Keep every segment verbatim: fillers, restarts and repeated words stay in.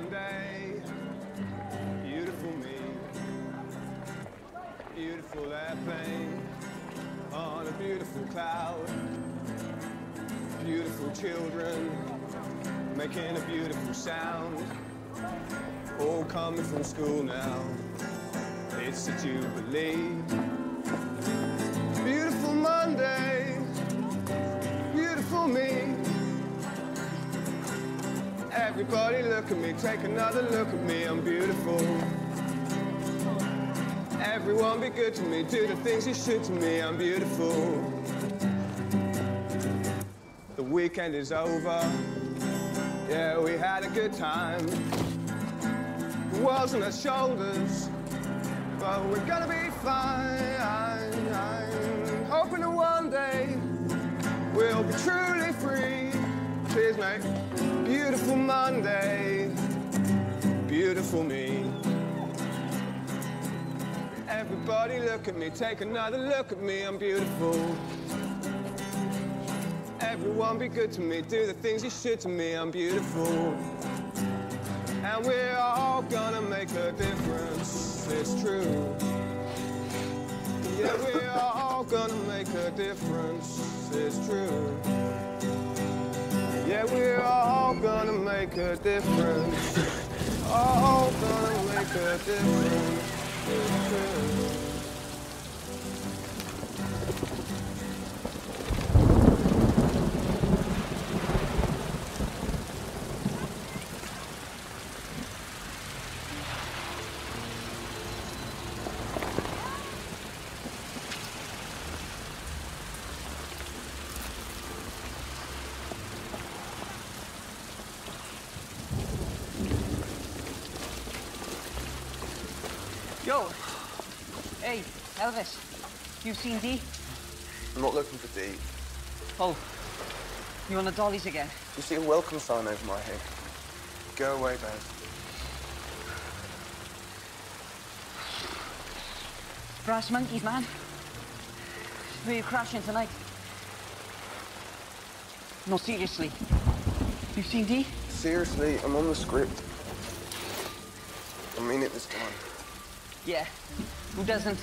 Monday. Beautiful me. Beautiful airplane on a beautiful cloud. Beautiful children making a beautiful sound. All coming from school now. It's a jubilee. Beautiful Monday. Beautiful me. Everybody look at me, take another look at me, I'm beautiful. Everyone be good to me, do the things you should to me, I'm beautiful. The weekend is over, yeah, we had a good time. The world's on our shoulders, but we're gonna be fine. I'm hoping that one day we'll be truly free. Cheers, mate. Beautiful Monday, beautiful me. Everybody look at me, take another look at me, I'm beautiful. Everyone be good to me, do the things you should to me, I'm beautiful. And we're all gonna make a difference, it's true. Yeah, we're all gonna make a difference, it's true. Yeah, we're all gonna make a difference. All gonna make a difference. It's true. Yo! Hey, Elvis. You've seen Dee? I'm not looking for Dee. Oh, you on the dollies again? You see a welcome sign over my head. Go away, Baz. Brass monkeys, man. Where are you crashing tonight? No, seriously. You've seen Dee? Seriously, I'm on the script. I mean it this time. Yeah, who doesn't?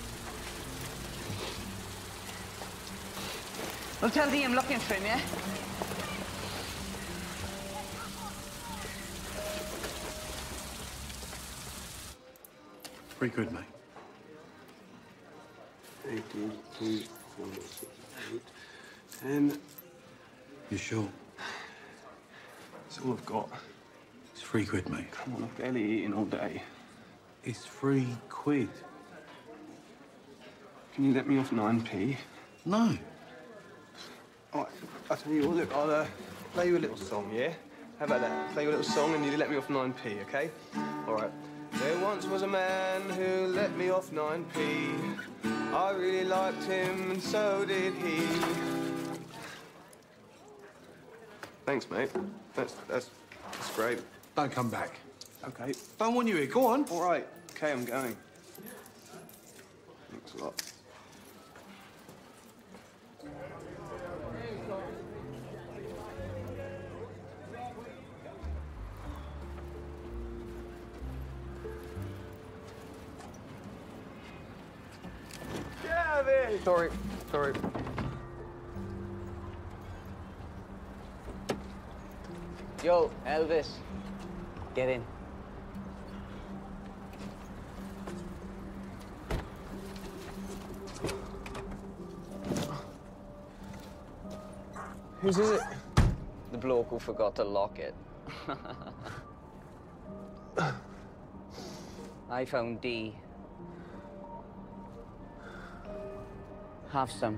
Well, tell Dee I'm looking for him, yeah? Pretty good, mate. eighteen, two, four, six, eight, ten. You sure? That's all I've got. It's three quid, mate. Come on, I've barely eaten all day. It's three quid. Can you let me off nine p? No. All right, I'll tell you what, look, I'll uh, play you a little song, yeah? How about that? Play you a little song and you let me off nine p, okay? All right. There once was a man who let me off nine p. I really liked him and so did he. Thanks, mate. That's, that's, that's great. Don't come back. Okay. Don't want you here. Go on. All right. Okay, I'm going. Thanks a lot. Get out of here! Sorry. Sorry. Yo, Elvis. Get in. Whose is it? The bloke who forgot to lock it. I found Dee. Have some.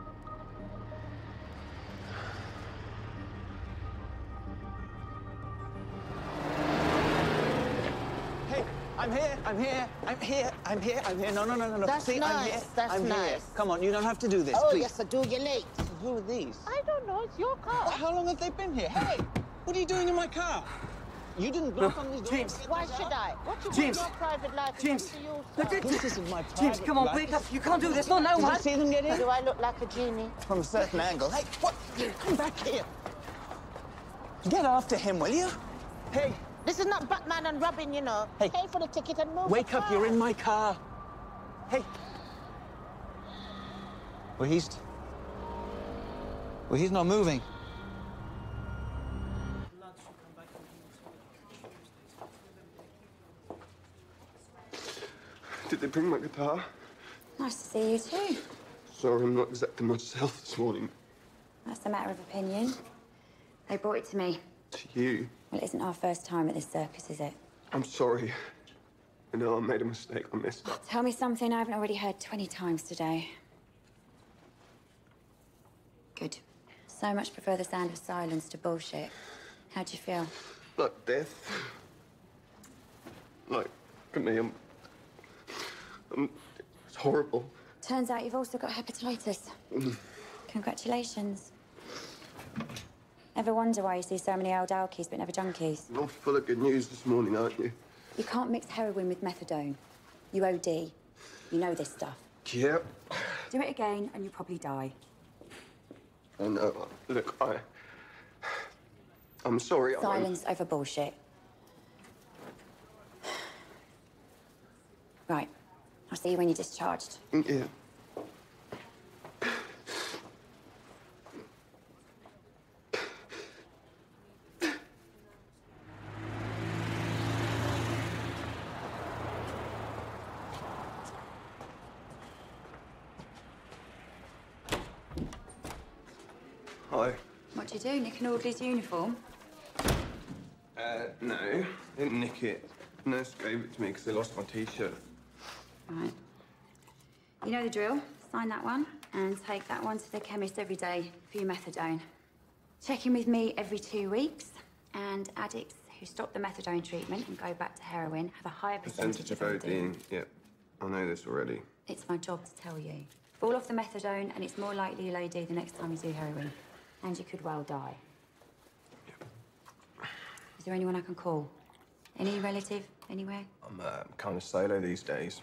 Hey, I'm here, I'm here, I'm here, I'm here, I'm here. No, no, no, no, no. That's See, nice, I'm here, that's I'm nice. here. Come on, you don't have to do this, Oh, please. yes, I do. You're late. Who are these? I don't know. It's your car. Well, how long have they been here? Hey, what are you doing in my car? You didn't knock on this door. James. Why should I? What you James. want your private life? It's James. up to you, Look sir. at This isn't my private James, come on, life. wake up. You can't do this. Not now, Did man. you see them get in? Do I look like a genie? From a certain angle. Hey, what? Come back here. Get after him, will you? Hey, This is not Batman and Robin, you know. Hey. Pay for the ticket and move. Wake up, you're in my car. Hey. Well, he's... Well, he's not moving. Did they bring my guitar? Nice to see you too. Sorry, I'm not exactly myself this morning. That's a matter of opinion. They brought it to me. To you? Well, it isn't our first time at this circus, is it? I'm sorry. I know I made a mistake. I messed up. Tell me something I haven't already heard twenty times today. Good. So much prefer the sound of silence to bullshit. How'd you feel? Like death. Like, for me, I'm... I'm... It's horrible. Turns out you've also got hepatitis. Congratulations. Ever wonder why you see so many old alkies but never junkies? You're full of good news this morning, aren't you? You can't mix heroin with methadone. You O D. You know this stuff. Yep. Do it again and you'll probably die. I know. Look, I... I'm sorry. I Silence over bullshit. Right. I'll see you when you're discharged. Yeah. Hi. What'd you do? Nick and Audley's uniform? Uh, no. I didn't nick it. Nurse gave it to me because they lost my T-shirt. Right. You know the drill. Sign that one and take that one to the chemist every day for your methadone. Check in with me every two weeks. And addicts who stop the methadone treatment and go back to heroin have a higher percentage, Percentage of O D. Yep. I know this already. It's my job to tell you. Fall off the methadone and it's more likely you'll O D the next time you do heroin. And you could well die. Yep. Is there anyone I can call? Any relative, anywhere? I'm uh, kind of solo these days.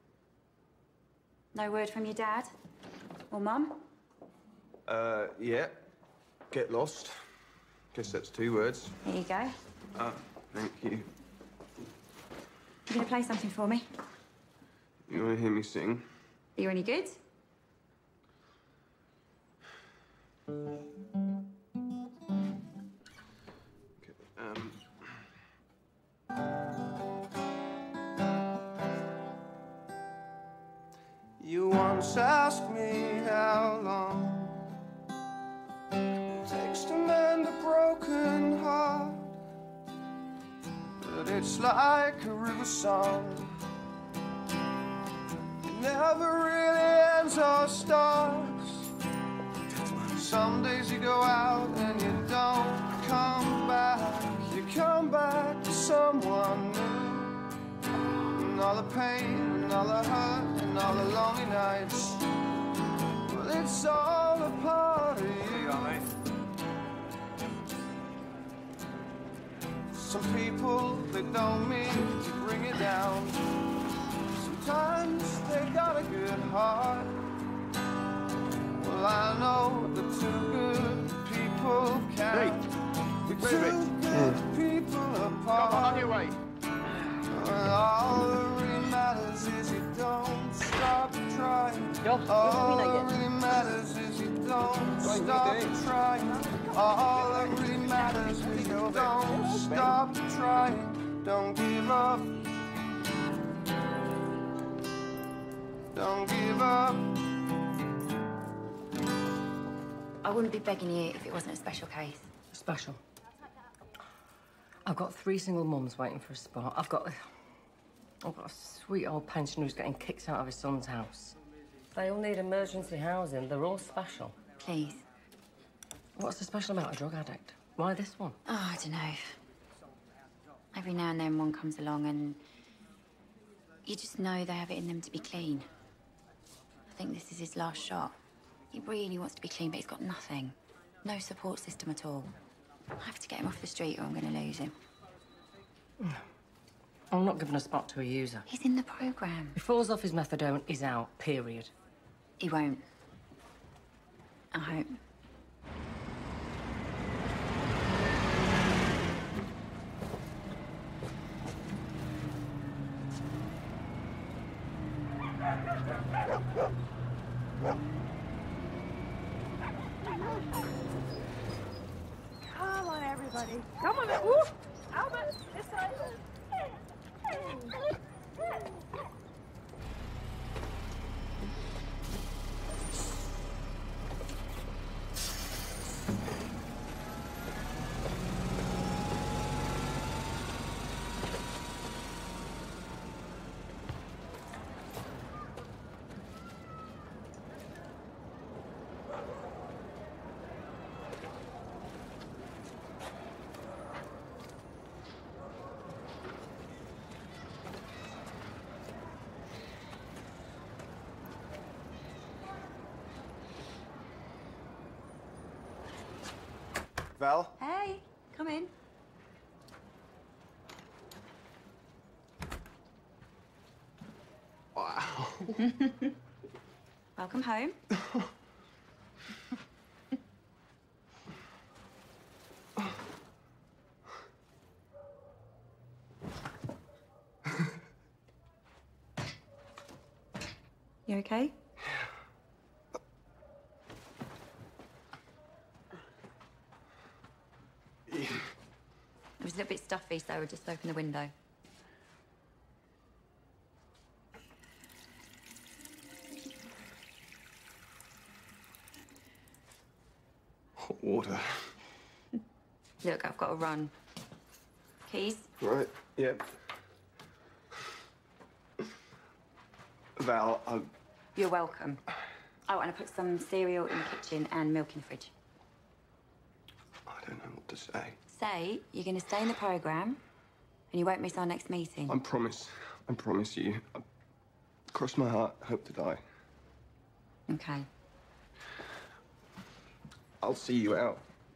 No word from your dad? Or mum? Uh, yeah. Get lost. Guess that's two words. Here you go. Ah, thank you. You gonna play something for me? You want to hear me sing? Are you any good? Okay, um... You once asked me how long it takes to mend a broken heart, but it's like a river song. It never really ends or starts. Some days you go out and you don't come back. You come back to someone new. And all the pain and all the hurt and all the lonely nights, well, it's all a part of you. Some people, they don't mean to bring it down. Sometimes they got a good heart. Well, I know the two good people can be two good people apart. Come on your way. And all that really matters is you don't stop trying. All that really matters is you don't stop trying. All that really matters is you don't stop trying. Don't give up. Don't give up. I wouldn't be begging you if it wasn't a special case. Special. I've got three single mums waiting for a spot. I've got... I've got a sweet old pensioner who's getting kicked out of his son's house. They all need emergency housing. They're all special. Please. What's so special about a drug addict? Why this one? Oh, I don't know. Every now and then one comes along and you just know they have it in them to be clean. I think this is his last shot. He really wants to be clean, but he's got nothing. No support system at all. I have to get him off the street or I'm going to lose him. I'm not giving a spot to a user. He's in the programme. If he falls off his methadone, he's out, period. He won't. I hope. Come on, everybody. Come on, woo! Albert, this side. Val? Hey, come in. Wow. Welcome home. You okay? It was a little bit stuffy, so we'll just open the window. Hot water. Look, I've got to run. Keys? Right, yep. Val, I... You're welcome. Oh, and I put some cereal in the kitchen and milk in the fridge. I don't know what to say. Say you're going to stay in the programme and you won't miss our next meeting. I promise. I promise you. I cross my heart, hope to die. Okay. I'll see you out.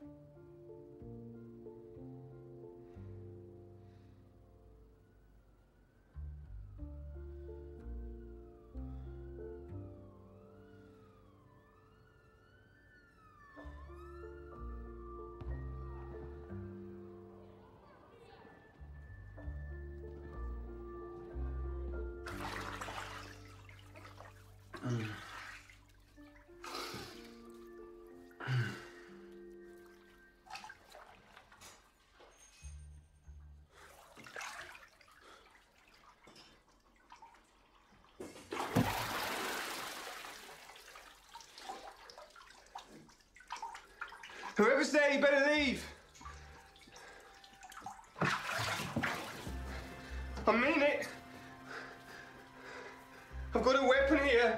Whoever's there, you better leave. I mean it. I've got a weapon here.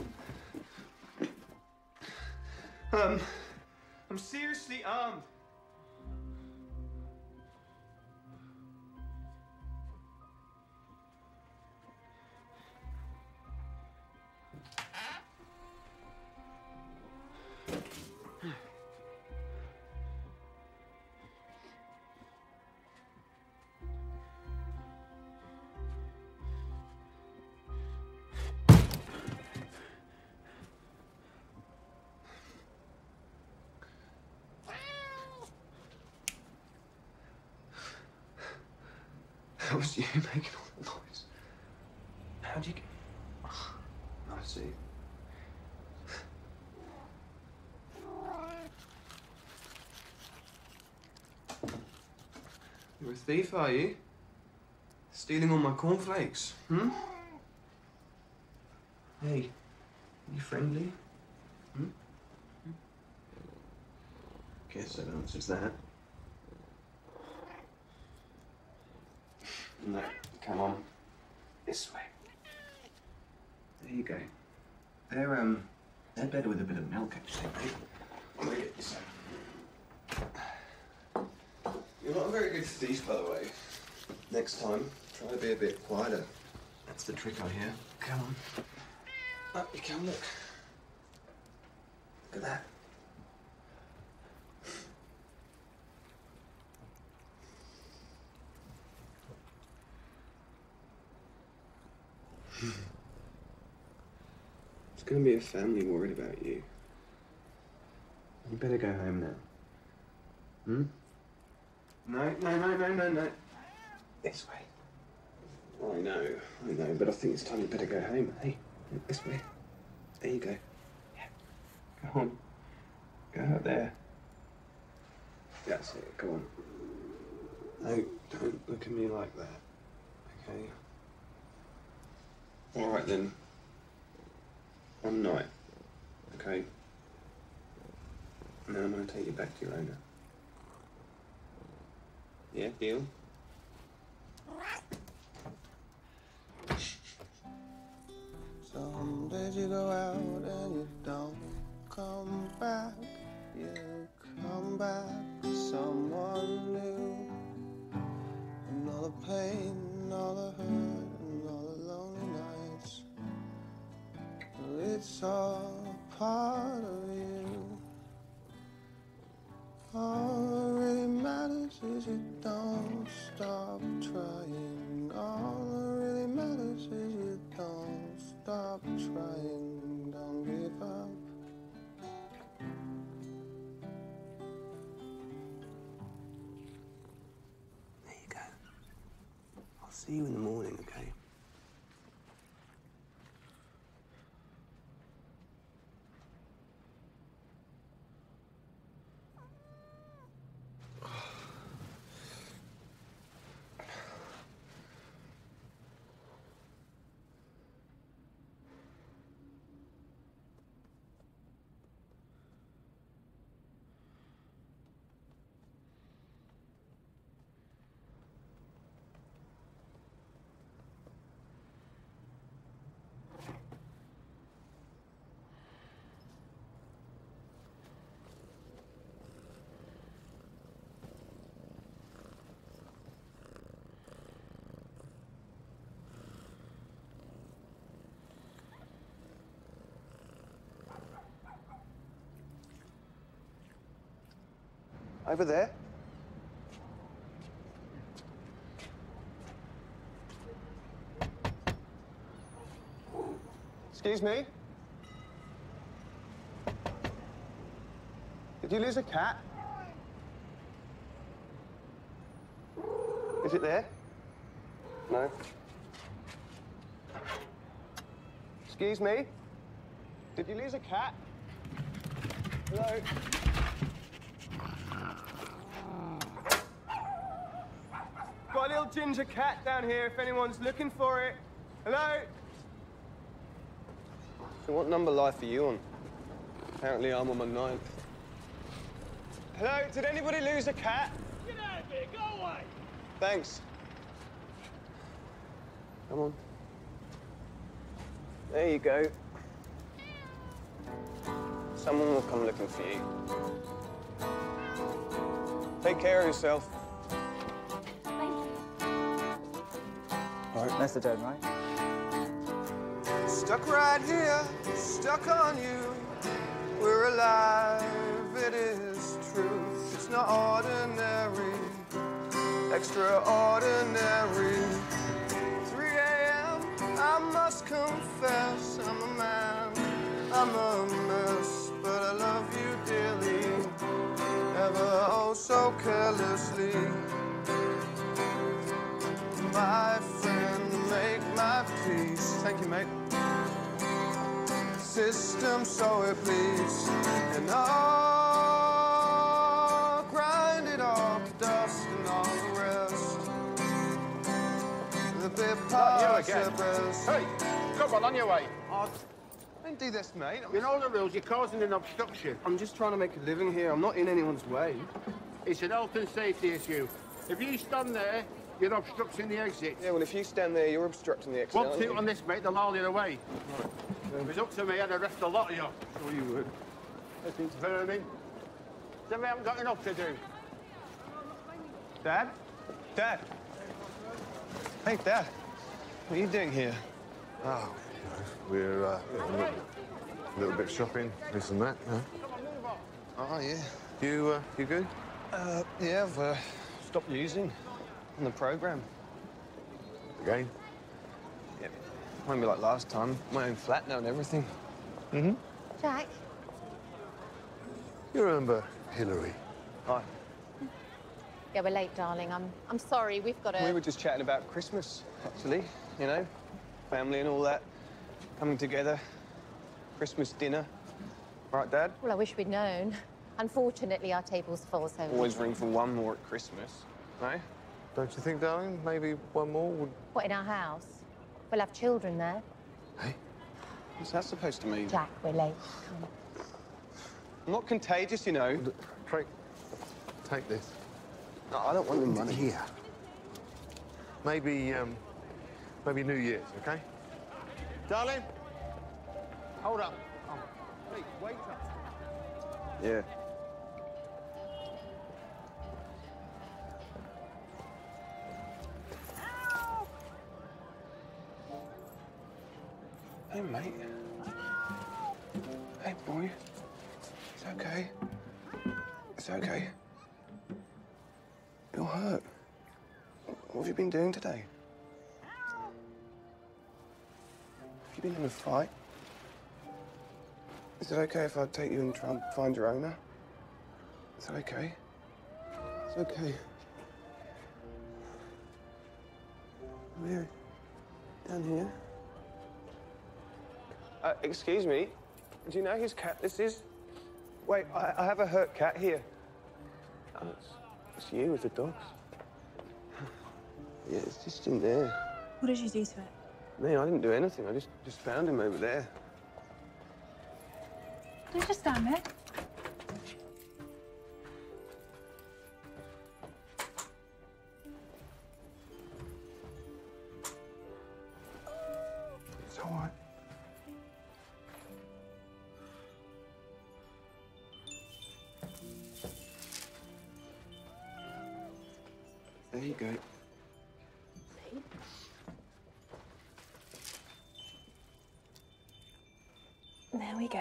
Um, I'm seriously armed. That was you making all the noise. How'd you get... Oh, I see. You're a thief, are you? Stealing all my cornflakes, hmm? Hey, are you friendly? Hmm? Guess that answers that. No, come on. This way. There you go. They're, um, they're better with a bit of milk, actually, mate. I'm gonna get this out. You're not a very good thief, by the way. Next time, try to be a bit quieter. That's the trick, I hear. Come on. Up you come, look. Look at that. There's gonna be a family worried about you. You better go home now. Hmm? No, no, no, no, no, no. This way. I know, I know, but I think it's time you better go home, hey? This way. There you go. Yeah. Go on. Go out there. That's it. Go on. No, don't look at me like that. Okay? All right, then. One night. Okay? And then I'm going to take you back to your owner. Yeah, deal? Some days you go out and you don't come back. You come back to someone new. And all the pain, and all the hurt, and all the lonely nights. Well, it's all part of you. All that really matters is you don't stop trying. All that really matters is you don't stop trying. Don't give up. There you go. I'll see you in the morning, okay? Over there. Excuse me? Did you lose a cat? Is it there? No. Excuse me? Did you lose a cat? Hello? Got a little ginger cat down here if anyone's looking for it. Hello? So what number life are you on? Apparently I'm on my ninth. Hello? Did anybody lose a cat? Get out of here! Go away! Thanks. Come on. There you go. Someone will come looking for you. Take care of yourself. That's the dead, right? Stuck right here, stuck on you. We're alive, it is truth. It's not ordinary, extraordinary. three A M, I must confess, I'm a man, I'm a mess, but I love you dearly, ever oh so carelessly. My friend, make my peace. Thank you, mate. System, so it please. And I'll grind it all to dust and all the rest. The bit parts are best. Hey, come on, on your way. Oh, don't do this, mate. I'm You know the rules, you're causing an obstruction. I'm just trying to make a living here. I'm not in anyone's way. It's an health and safety issue. If you stand there, you're obstructing the exit. Yeah, well, if you stand there, you're obstructing the exit. One aren't two you? on this, mate, they'll haul you away. Right. If it was up to me, I'd arrest a lot of you. Sure you would. Listen to vermin. Then we haven't got enough to do. Dad? Dad? Hey, Dad. What are you doing here? Oh, you know, we're uh, a little, little bit shopping, this and that. Huh? Oh, yeah. You, uh, you good? Uh, yeah, I've uh, stopped using on the program. Again? Yeah, won't be like last time. My own flat now and everything. Mm-hmm. Jack? You remember Hillary? Hi. Yeah, we're late, darling. I'm I'm sorry. We've got to... We were just chatting about Christmas, actually. You know, family and all that. coming together. Christmas dinner. Right, Dad? Well, I wish we'd known. Unfortunately, our table's full, so... Always room for one more at Christmas, no? Don't you think, darling? Maybe one more would... What, in our house? We'll have children there. Hey? What's that supposed to mean? Jack, we're late. Come. I'm not contagious, you know. Craig, take this. No, I don't want the money. Here. Maybe, um, maybe New Year's, okay? Darling? Hold up. Oh, please, wait up. Yeah. Hey, mate. Hey, boy. It's okay. It's okay. You're hurt. What have you been doing today? Have you been in a fight? Is it okay if I take you and try and find your owner? Is that okay? It's okay. Come here. Down here. Uh, excuse me. Do you know whose cat this is? Wait, I, I have a hurt cat here. Oh, it's, it's you with the dogs. Yeah, it's just in there. What did you do to it? Me, I didn't do anything. I just, just found him over there. Did you just stand there? It's all right. There you go. There we go.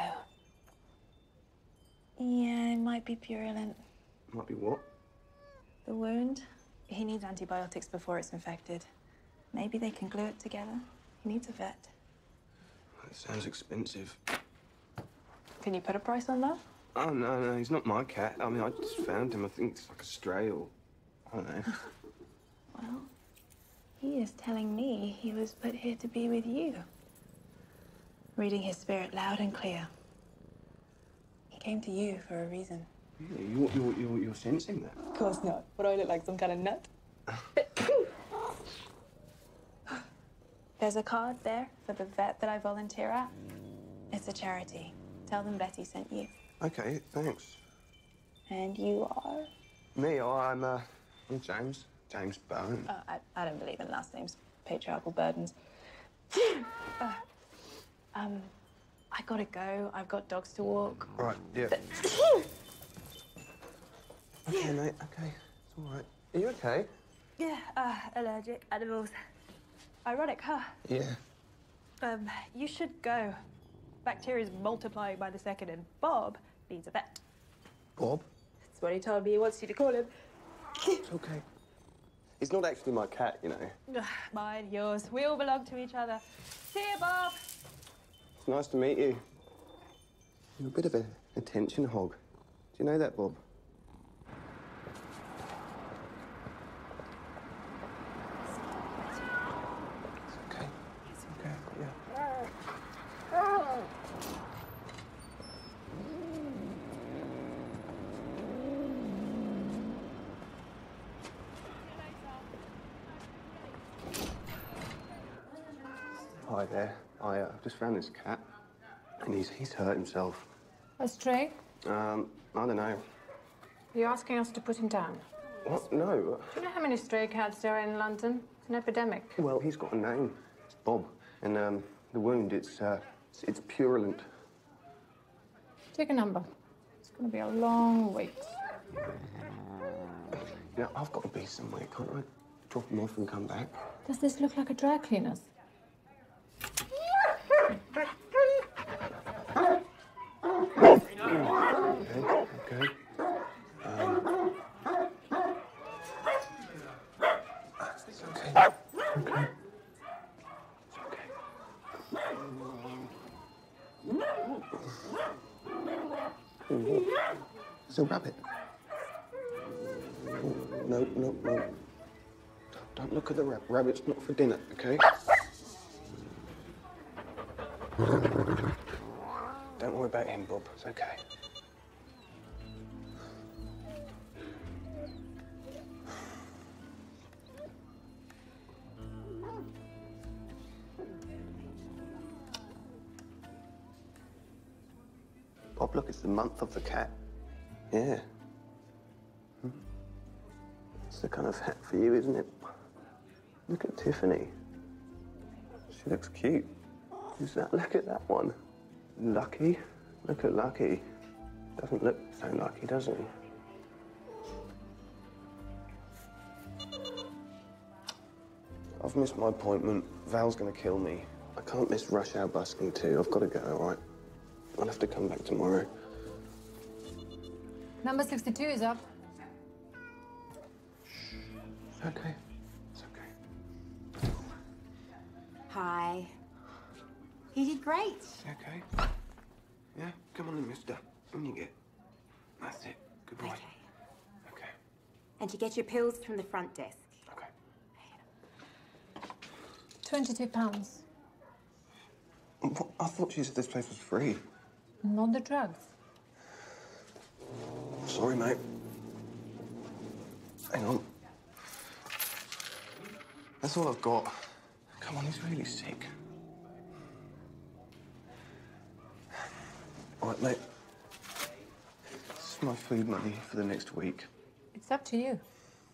Yeah, it might be purulent. Might be what? The wound, he needs antibiotics before it's infected. Maybe they can glue it together. He needs a vet. That sounds expensive. Can you put a price on that? Oh, no, no, he's not my cat. I mean, I just found him. I think it's like a stray or... I don't know. Well, he is telling me he was put here to be with you. Reading his spirit loud and clear. He came to you for a reason. Really? You, you, you, you're sensing that? Of course not. What do I look like, some kind of nut? There's a card there for the vet that I volunteer at. It's a charity. Tell them Betty sent you. Okay, thanks. And you are? Me, oh, I'm, uh, I'm James. James Bowen. Uh, I, I don't believe in last names. Patriarchal burdens. uh, um, I gotta go. I've got dogs to walk. Right, yeah. Okay, mate, okay. It's all right. Are you okay? Yeah, uh, allergic, animals. Ironic, huh? Yeah. Um, you should go. Bacteria's multiplying by the second, and Bob needs a vet. Bob? That's what he told me he wants you to call him. It's okay. He's not actually my cat, you know. Mine, yours. We all belong to each other. See you, Bob. It's nice to meet you. You're a bit of an attention hog. Do you know that, Bob? It's okay. It's okay, yeah. Hi there. I uh, just found this cat, and he's he's hurt himself. A stray? Um, I don't know. Are you asking us to put him down? What? No. Do you know how many stray cats there are in London? It's an epidemic. Well, he's got a name. It's Bob. And um, the wound, it's uh, it's, it's purulent. Take a number. It's going to be a long wait. You know, I've got to be somewhere. Can't I drop him off and come back? Does this look like a dry cleaner's? Okay, okay. Um, it's okay. Okay. It's okay. Ooh, it's a rabbit. Oh, no, no, no. Don't, don't look at the rabbit. Rabbit's not for dinner, okay? Don't worry about him, Bob. It's okay. Bob, look, it's the month of the cat. Yeah. Hmm. It's the kind of hat for you, isn't it? Look at Tiffany. She looks cute. Who's that? Look at that one. Lucky. Look at Lucky. Doesn't look so lucky, does he? I've missed my appointment. Val's gonna kill me. I can't miss rush hour busking too. I've got to go, all right? I'll have to come back tomorrow. Number sixty-two is up. It's okay. It's okay. Hi. You did great. Okay. Yeah, come on in, mister. When you get. That's it. Good boy. Okay. Okay. And you get your pills from the front desk. Okay. Twenty-two pounds. What? I thought you said this place was free. Not the drugs. Sorry, mate. Hang on. That's all I've got. Come on, he's really sick. All right, mate. This is my food money for the next week. It's up to you.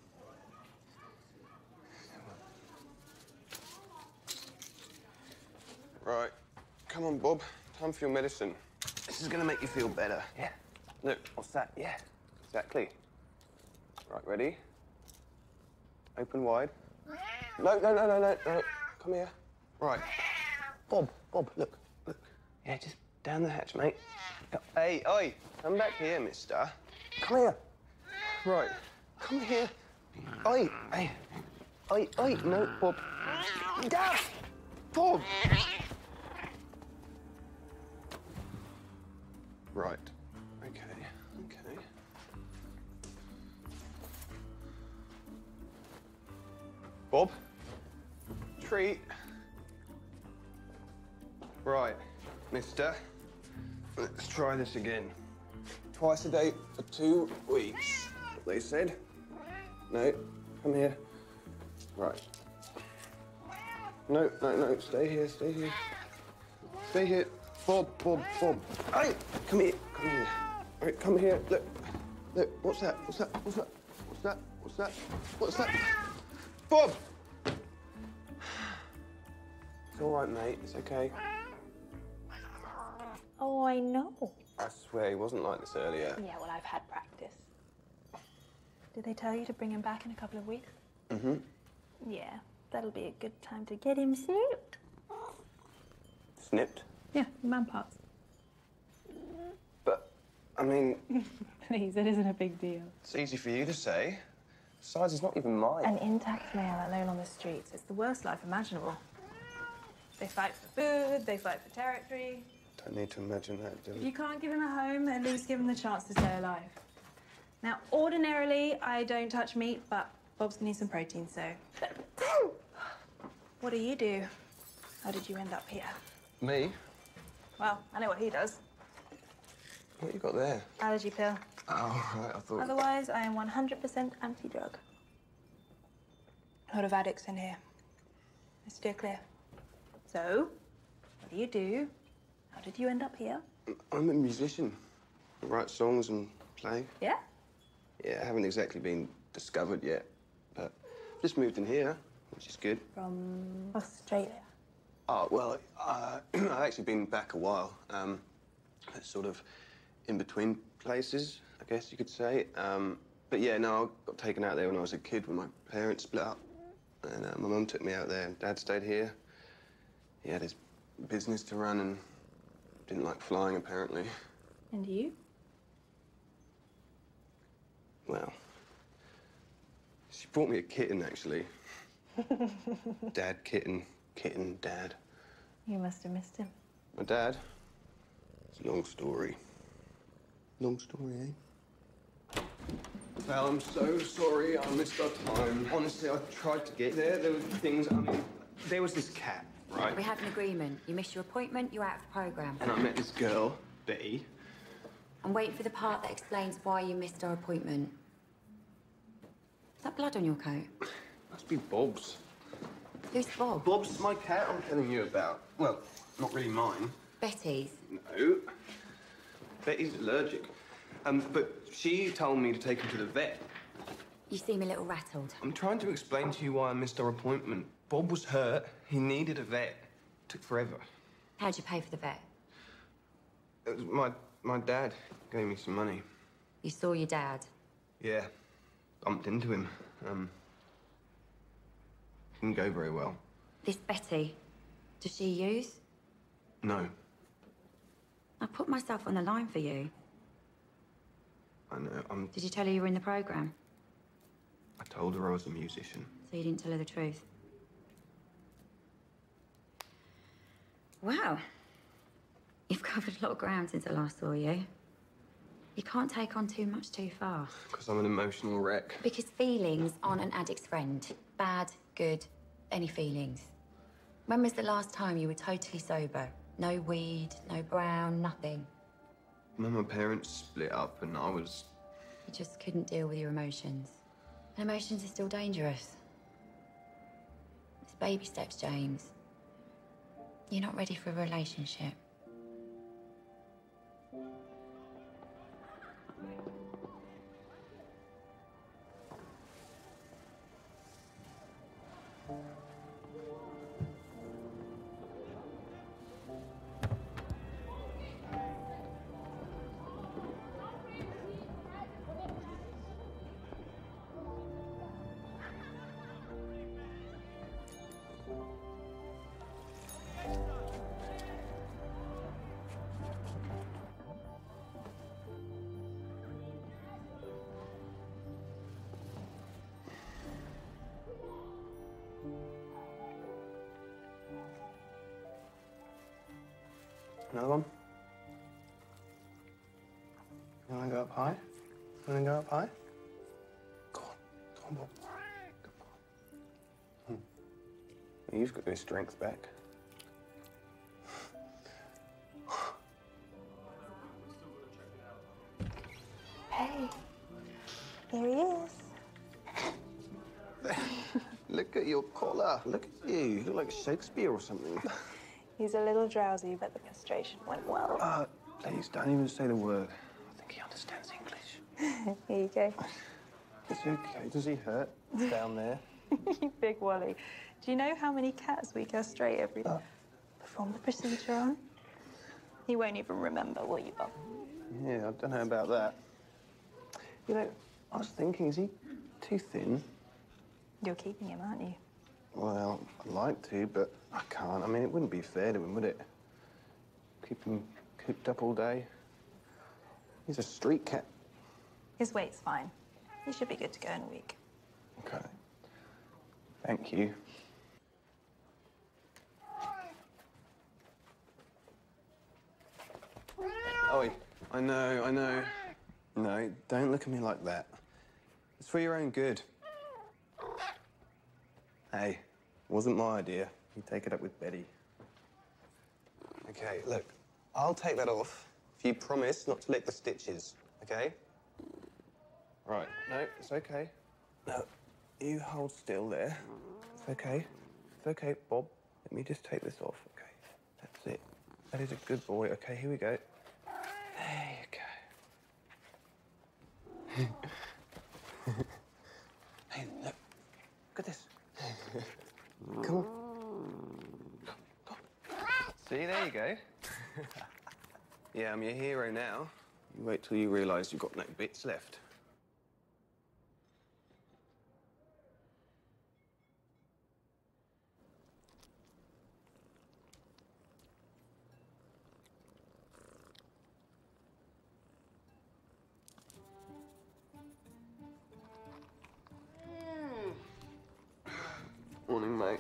Right. Come on, Bob. Time for your medicine. This is gonna make you feel better. Yeah. Look, what's that? Yeah. Exactly. Right, ready? Open wide. No, no, no, no, no, no. Come here. Right. Bob, Bob, look, look. Yeah, just down the hatch, mate. Hey, oi, come back here, mister. Come here. Right. Come here. Oi, hey. Oi, oi, no, Bob. Dad! Bob! Right. Okay, okay. Bob? Treat. Right, mister. Let's try this again. Twice a day for two weeks. What they said. No, come here. Right. No, no, no, stay here, stay here. Stay here. Bob, Bob, Bob. Hey, come here, come here. All right, come here. Look, look. What's that? What's that? What's that? What's that? What's that? What's that? Bob. It's all right, mate. It's okay. Oh, I know. I swear he wasn't like this earlier. Yeah, well, I've had practice. Did they tell you to bring him back in a couple of weeks? Mm-hmm. Yeah, that'll be a good time to get him snipped. Snipped? Yeah, man parts. But, I mean, Please, it isn't a big deal. it's easy for you to say. Besides, it's not even mine. An intact male alone on the streets. It's the worst life imaginable. They fight for food, they fight for territory. Don't need to imagine that, do If we? you can't give him a home, at least give him the chance to stay alive. Now, ordinarily, I don't touch meat, but Bob's gonna need some protein, so... What do you do? How did you end up here? Me? Well, I know what he does. What you got there? Allergy pill. Oh, right, I thought... Otherwise, I am one hundred percent anti-drug. A lot of addicts in here. I steer clear. So, what do you do? How did you end up here? I'm a musician. I write songs and play. Yeah? Yeah, I haven't exactly been discovered yet, but just moved in here, which is good. From Australia. Oh, well, uh, I've actually been back a while. Um, it's sort of in between places, I guess you could say. Um, but yeah, no, I got taken out there when I was a kid when my parents split up. And uh, my mum took me out there and Dad stayed here. He had his business to run and didn't like flying, apparently. And you? Well, she brought me a kitten, actually. Dad, kitten, kitten, dad. You must have missed him. My dad? It's a long story. Long story, eh? Val, I'm so sorry I missed our time. Honestly, I tried to get there. There were things, I mean, there was this cat. right? We had an agreement. You missed your appointment, you're out of the programme. And I met this girl, Betty. I'm waiting for the part that explains why you missed our appointment. Is that blood on your coat? Must be Bob's. Who's Bob? Bob's my cat I'm telling you about. Well, not really mine. Betty's? No. Betty's allergic. Um, but she told me to take him to the vet. You seem a little rattled. I'm trying to explain to you why I missed our appointment. Bob was hurt. He needed a vet. Took forever. How'd you pay for the vet? It was my, my dad gave me some money. You saw your dad? Yeah. Bumped into him. Um, didn't go very well. This Betty, does she use? No. I put myself on the line for you. I know. I'm... Did you tell her you were in the programme? I told her I was a musician. So you didn't tell her the truth? Wow. You've covered a lot of ground since I last saw you. You can't take on too much too far. Because I'm an emotional wreck. Because feelings aren't an addict's friend. Bad, good, any feelings. When was the last time you were totally sober? No weed, no brown, nothing? When my parents split up and I was... You just couldn't deal with your emotions. And emotions are still dangerous. It's baby steps, James. You're not ready for a relationship. Another one? You wanna go up high? You wanna go up high? Go on. Go on, Bob. Come on. Hmm. You've got your strength back. Hey, here he is. Look at your collar. Look at you. You look like Shakespeare or something. He's a little drowsy, but the castration went well. Uh, please, don't even say the word. I think he understands English. Here you go. It's okay. Does he hurt down there? You big Wally. Do you know how many cats we castrate every day? Uh. Perform the procedure on? He won't even remember, will you, Bob? Yeah, I don't know about that. You know, I was thinking, is he too thin? You're keeping him, aren't you? Well, I'd like to, but I can't. I mean, it wouldn't be fair to him, would it? Keep him cooped up all day. He's a street cat. His weight's fine. He should be good to go in a week. Okay. Thank you. Oh, I know, I know. No, don't look at me like that. It's for your own good. Hey, it wasn't my idea. You take it up with Betty. Okay, look, I'll take that off if you promise not to lick the stitches, okay? Right, no, it's okay. No, you hold still there. It's okay. It's okay, Bob. Let me just take this off, okay? That's it. That is a good boy. Okay, here we go. There you go. Hey, look. Look at this. Come on. Come, come. See, there you go. Yeah, I'm your hero now. You wait till you realise you've got no bits left. Morning, mate.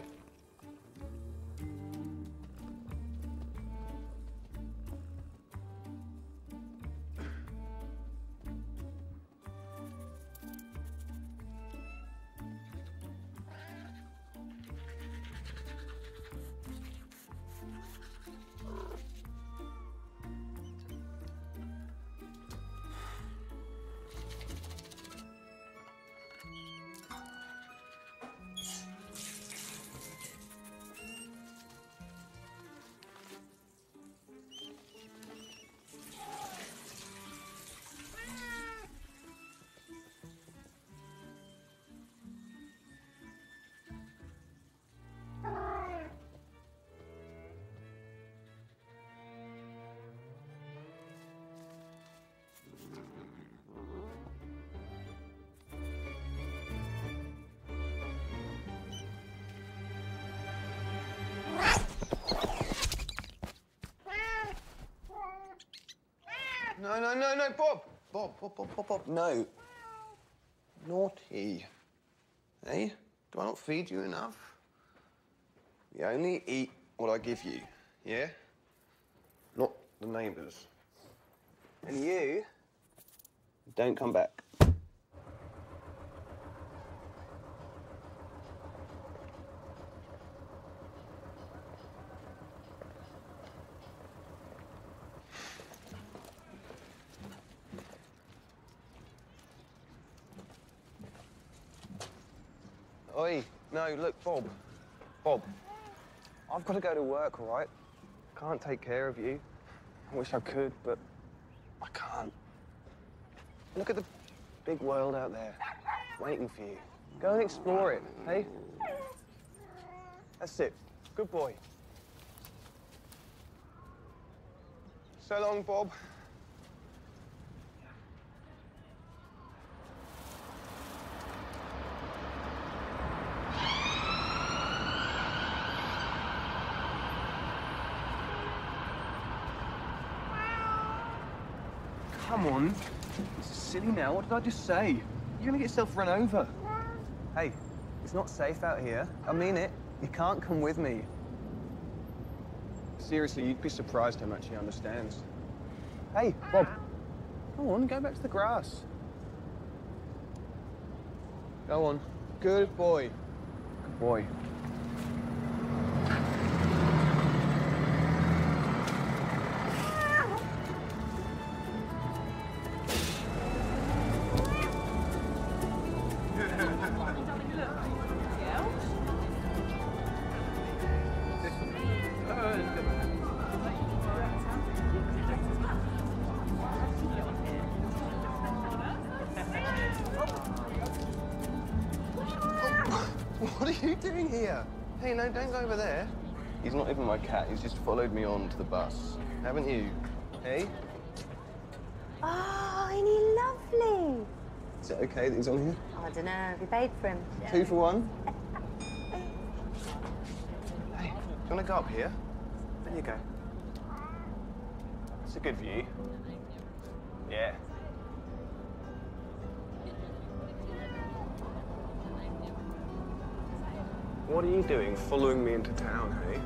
no, no, Bob. Bob, Bob, Bob, Bob, Bob. No. Naughty. Hey? Do I not feed you enough? You only eat what I give you, yeah? Not the neighbours. And you don't come back. Oi, no, look, Bob. Bob, I've got to go to work, all right? Can't take care of you. I wish I could, but I can't. Look at the big world out there, waiting for you. Go and explore it, hey? That's it. Good boy. So long, Bob. Come on. This is silly now. What did I just say? You're gonna get yourself run over. Hey, it's not safe out here. I mean it. You can't come with me. Seriously, you'd be surprised how much he understands. Hey, Bob. Come on, go back to the grass. Go on. Good boy. Good boy. What are you doing here? Hey, no, don't go over there. He's not even my cat. He's just followed me on to the bus. Haven't you? Hey? Oh, isn't he lovely? Is it okay that he's on here? Oh, I don't know. Have you paid for him? Two for one? Hey, do you want to go up here? There you go. It's a good view. Yeah. What are you doing following me into town, hey?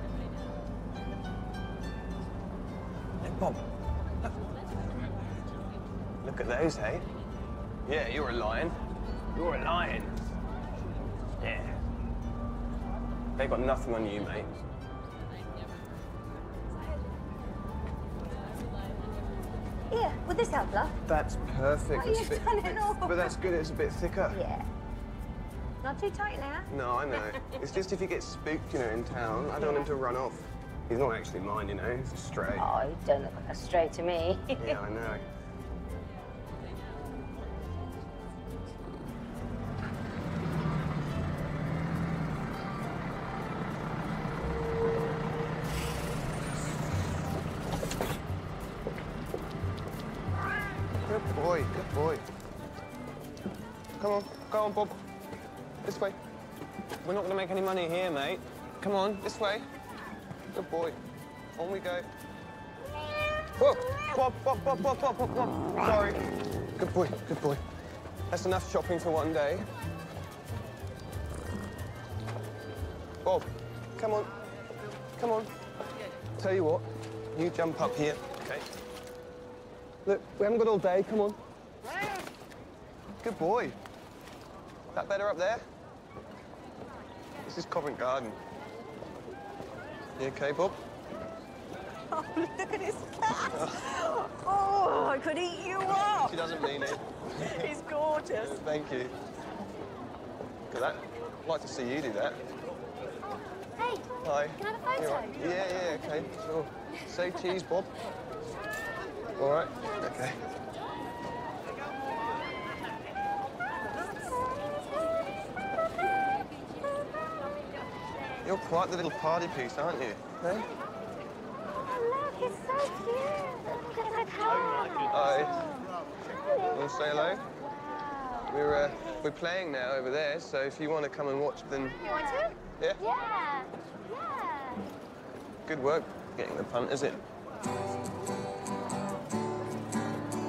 Hey, Bob. Look. Look at those, hey? Yeah, you're a lion. You're a lion. Yeah. They've got nothing on you, mate. Here, would this help, love? That's perfect. Oh, It's you've a bit- done it all. But that's good, it's a bit thicker. Yeah. Not too tight now. No, I know. It's just if he gets spooked, you know, in town, I don't want him to run off. He's not actually mine, you know, he's a stray. Oh, you don't look like a stray to me. Yeah, I know. Good boy, good boy. Come on, go on, Bob. This way. We're not going to make any money here, mate. Come on, this way. Good boy. On we go. Bob, Bob, Bob, Bob, Bob, Bob, Bob, Bob. Sorry. Good boy, good boy. That's enough shopping for one day. Bob, come on. Come on. Tell you what, you jump up here, okay? Look, we haven't got all day, come on. Good boy. That better up there? This is Covent Garden. You okay, Bob? Oh, look at his cat. Oh, I could eat you up. She doesn't mean it. He's gorgeous. Thank you. Look at that. I'd like to see you do that. Hey, Hi. can I have a photo? You all right? Yeah, yeah, okay, sure. Say cheese, Bob. All right? Okay. You're quite the little party piece, aren't you? Hey? Oh, look, he's so cute. Look at that car. Hi. Want to say hello? We're, uh, we're playing now over there, so if you want to come and watch, then... You want to? Yeah? Yeah. Yeah. Good work getting the punt, is it?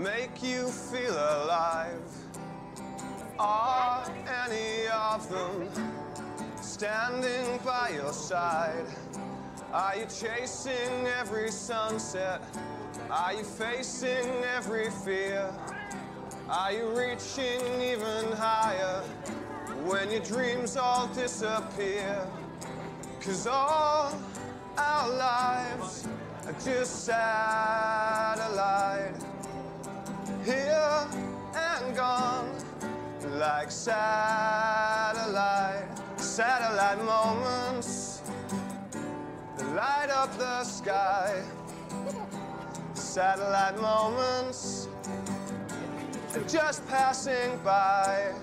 make you feel alive? Are any of them standing by your side? Are you chasing every sunset? Are you facing every fear? Are you reaching even higher when your dreams all disappear? 'Cause all our lives are just satellite, here and gone, like satellite, satellite moments that light up the sky. Satellite moments just passing by.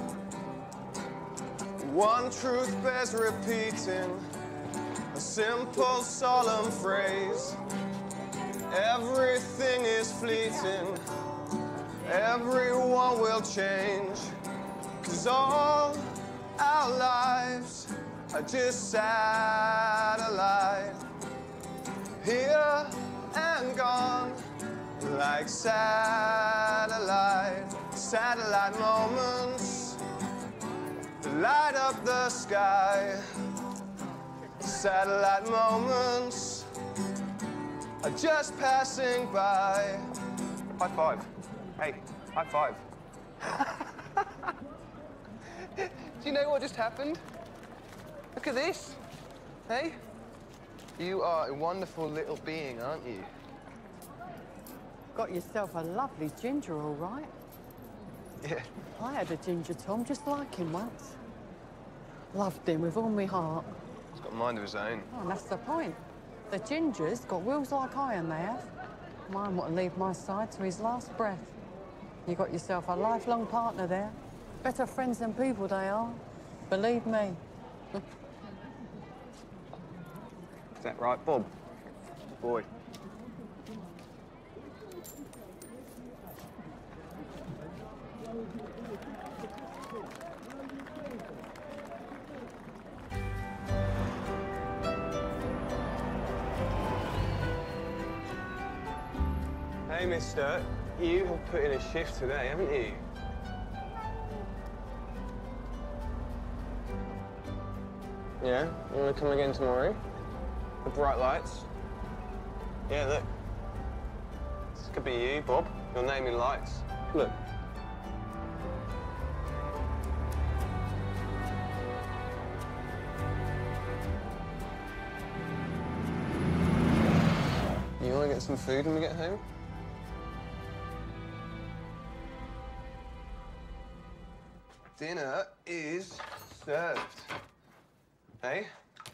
One truth bears repeating, a simple solemn phrase. Everything is fleeting, everyone will change. 'Cause all our lives are just satellite, here and gone, like satellite, satellite moments that light up the sky. Satellite moments are just passing by. High five. Hey, high five. Do you know what just happened? Look at this. Hey? You are a wonderful little being, aren't you? Got yourself a lovely ginger, all right. Yeah. I had a ginger Tom just like him once. Loved him with all my heart. He's got a mind of his own. Oh, and that's the point. The ginger's got wills like iron, they have. Mine wouldn't leave my side to his last breath. You got yourself a lifelong partner there. Better friends than people they are. Believe me. Is that right, Bob? Boy. Hey, mister. You have put in a shift today, haven't you? Yeah? You want to come again tomorrow? The bright lights? Yeah, look. This could be you, Bob. Your name in lights. Look. You want to get some food when we get home? Dinner is served. Hey?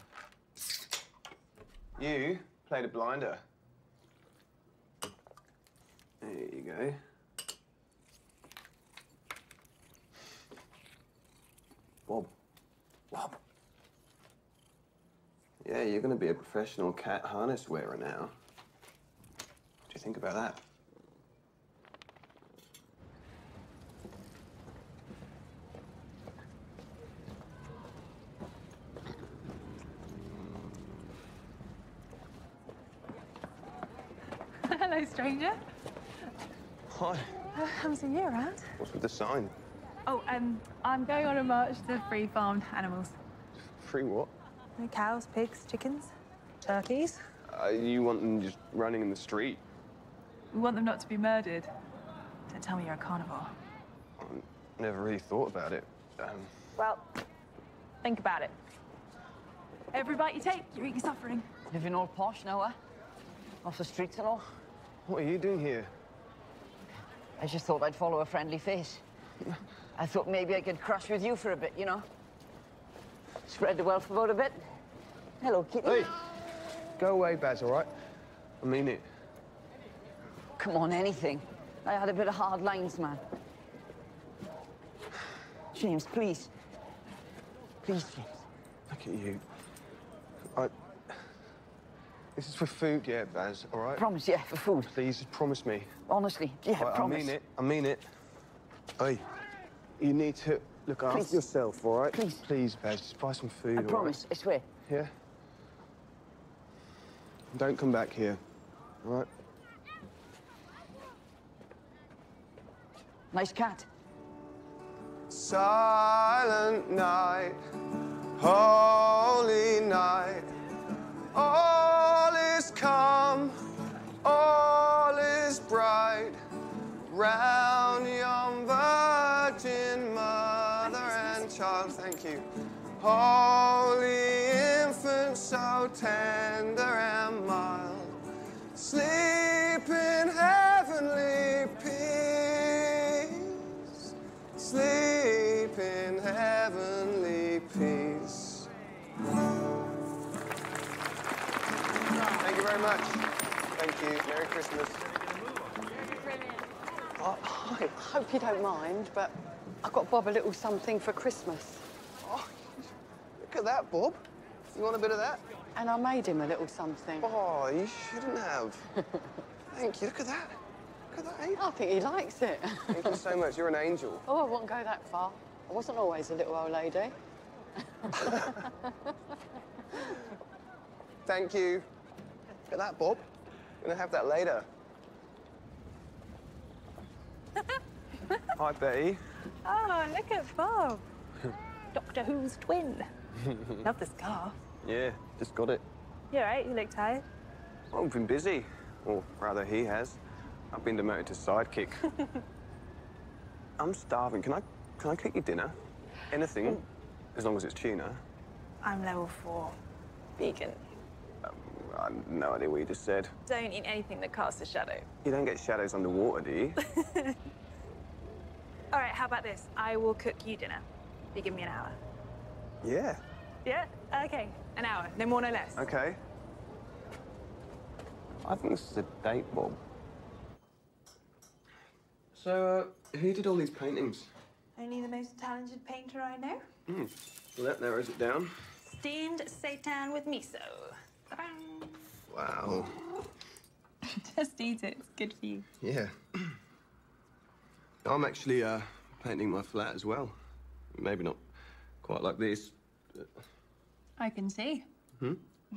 You played a blinder. There you go. Bob. Bob. Yeah, you're gonna be a professional cat harness wearer now. What do you think about that? Hello, stranger. Hi. Uh, haven't seen you around. What's with the sign? Oh, um, I'm going on a march to free farmed animals. Free what? No cows, pigs, chickens, turkeys. Uh, you want them just running in the street? We want them not to be murdered. Don't tell me you're a carnivore. I never really thought about it. Um, Well, think about it. Every bite you take, you're eating suffering. Living all posh now, eh? Off the streets and all. What are you doing here? I just thought I'd follow a friendly face. I thought maybe I could crush with you for a bit, you know? Spread the wealth about a bit. Hello, kitty. Hey! Go away, Baz, all right? I mean it. Come on, anything. I had a bit of hard lines, man. James, please. Please, James. Look at you. I... This is for food, yeah, Baz, all right? Promise, yeah, for food. Please, just promise me. Honestly, yeah, I, promise. I mean it. I mean it. Hey, you need to look after Please. yourself, all right? Please. Please, Baz, just buy some food, I all promise, I swear. right? Yeah? Don't come back here, all right? Nice cat. Silent night, holy night, all is calm, all is bright, round yon virgin mother and child. Thank you. Holy infant, so tender and mild, sleep in heavenly peace, sleep in heavenly peace. Thank you very much. Thank you. Merry Christmas. Oh, I hope you don't mind, but I got Bob a little something for Christmas. Oh, look at that, Bob. You want a bit of that? And I made him a little something. Oh, you shouldn't have. Thank you. Look at that. Look at that, eh? I think he likes it. Thank you so much. You're an angel. Oh, I won't go that far. I wasn't always a little old lady. Thank you. Look at that, Bob. I'm gonna have that later. Hi, Betty. Oh, look at Bob. Doctor Who's twin. Love this car. Yeah, just got it. You all right? You look tired. Well, I've been busy. Or rather, he has. I've been demoted to sidekick. I'm starving. Can I, can I cook you dinner? Anything, mm. as long as it's tuna. I'm level four. Vegan. Um, I have no idea what you just said. Don't eat anything that casts a shadow. You don't get shadows underwater, do you? All right, how about this? I will cook you dinner. You give me an hour. Yeah. Yeah? Okay. An hour. No more, no less. Okay. I think this is a date, Bob. So, uh, who did all these paintings? Only the most talented painter I know. Hmm. Well, that narrows it down. Steamed seitan with miso. Wow. Just eat it. It's good for you. Yeah. I'm actually uh, painting my flat as well. Maybe not quite like this. But... I can see. Hmm?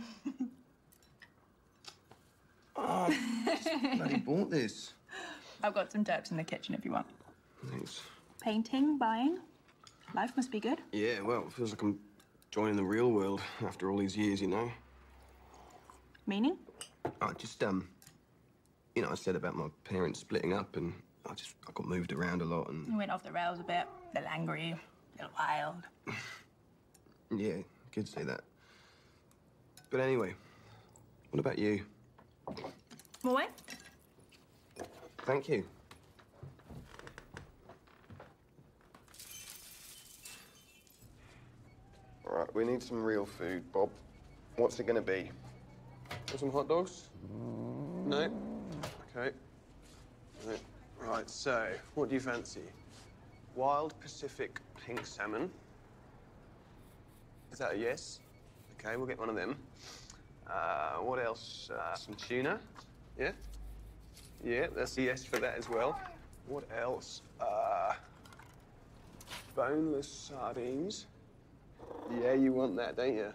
Oh, I just bloody bought this. I've got some terps in the kitchen if you want. Thanks. Painting, buying. Life must be good. Yeah, well, it feels like I'm joining the real world after all these years, you know? Meaning? I just, um, you know, I said about my parents splitting up and I just, I got moved around a lot and... You went off the rails a bit. A little angry, a little wild. Yeah, you could say that. But anyway, what about you? More way? Thank you. All right, we need some real food, Bob. What's it gonna be? Want some hot dogs? No? Okay. Right. Right, so, what do you fancy? Wild Pacific pink salmon. Is that a yes? Okay, we'll get one of them. Uh, what else? Uh, some tuna? Yeah? Yeah, that's a yes for that as well. What else? Uh, boneless sardines. Yeah, you want that, don't you?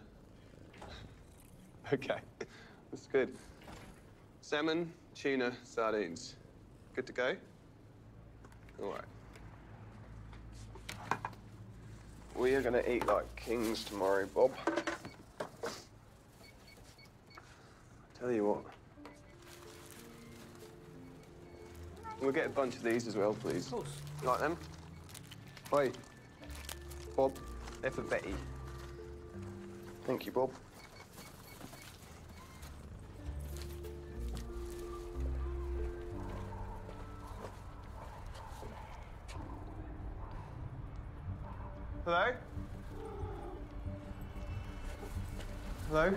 Okay, that's good. Salmon, tuna, sardines. Good to go? All right. We are gonna eat like kings tomorrow, Bob. Tell you what. We'll get a bunch of these as well, please. Of course. You like them? Oi. Bob, they're for Betty. Thank you, Bob. Hello? Hello?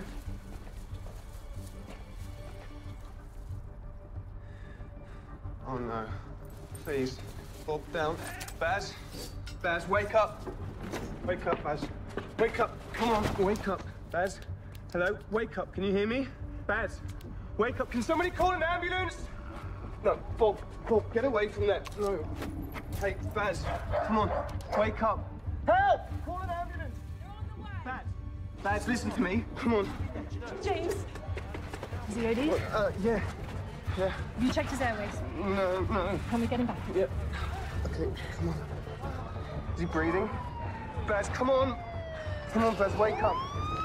Oh, no. Please. Bob, down. Baz? Baz, wake up. Wake up, Baz. Wake up. Come on, wake up. Baz? Hello? Wake up. Can you hear me? Baz? Wake up. Can somebody call an ambulance? No, Bob. Bob, get away from that. No. Hey, Baz, come on. Wake up. Help! Call an ambulance. You're on the way. Baz. Baz, listen to me. Come on. James. Is he O D? Uh, yeah. Yeah. Have you checked his airways? No, no. Can we get him back? Yep. Okay. Okay, come on. Is he breathing? Baz, come on. Come on, Baz, wake up.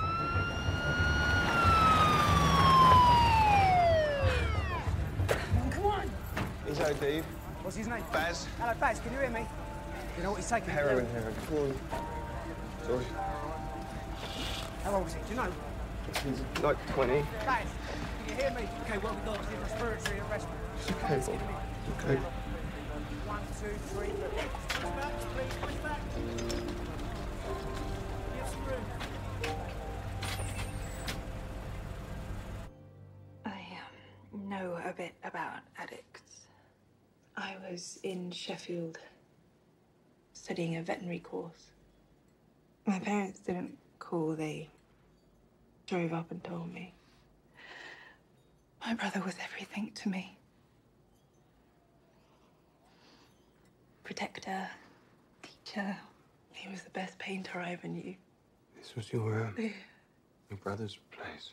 Come on! He's O D'd. What's his name? Baz. Hello, Baz, can you hear me? You know what he's taking? Heroin, heroin. Come on. Sorry. How old is he? Do you know? He's like twenty. Baz, can you hear me? Okay, what we got is respiratory arrest. Okay, Let's give him okay. in. One, two, three. Push back, please, push back. Give some room. I um, know a bit about addicts. I was in Sheffield studying a veterinary course. My parents didn't call, they drove up and told me. My brother was everything to me. Protector, teacher. He was the best painter I ever knew. This was your, um, Yeah. your brother's place.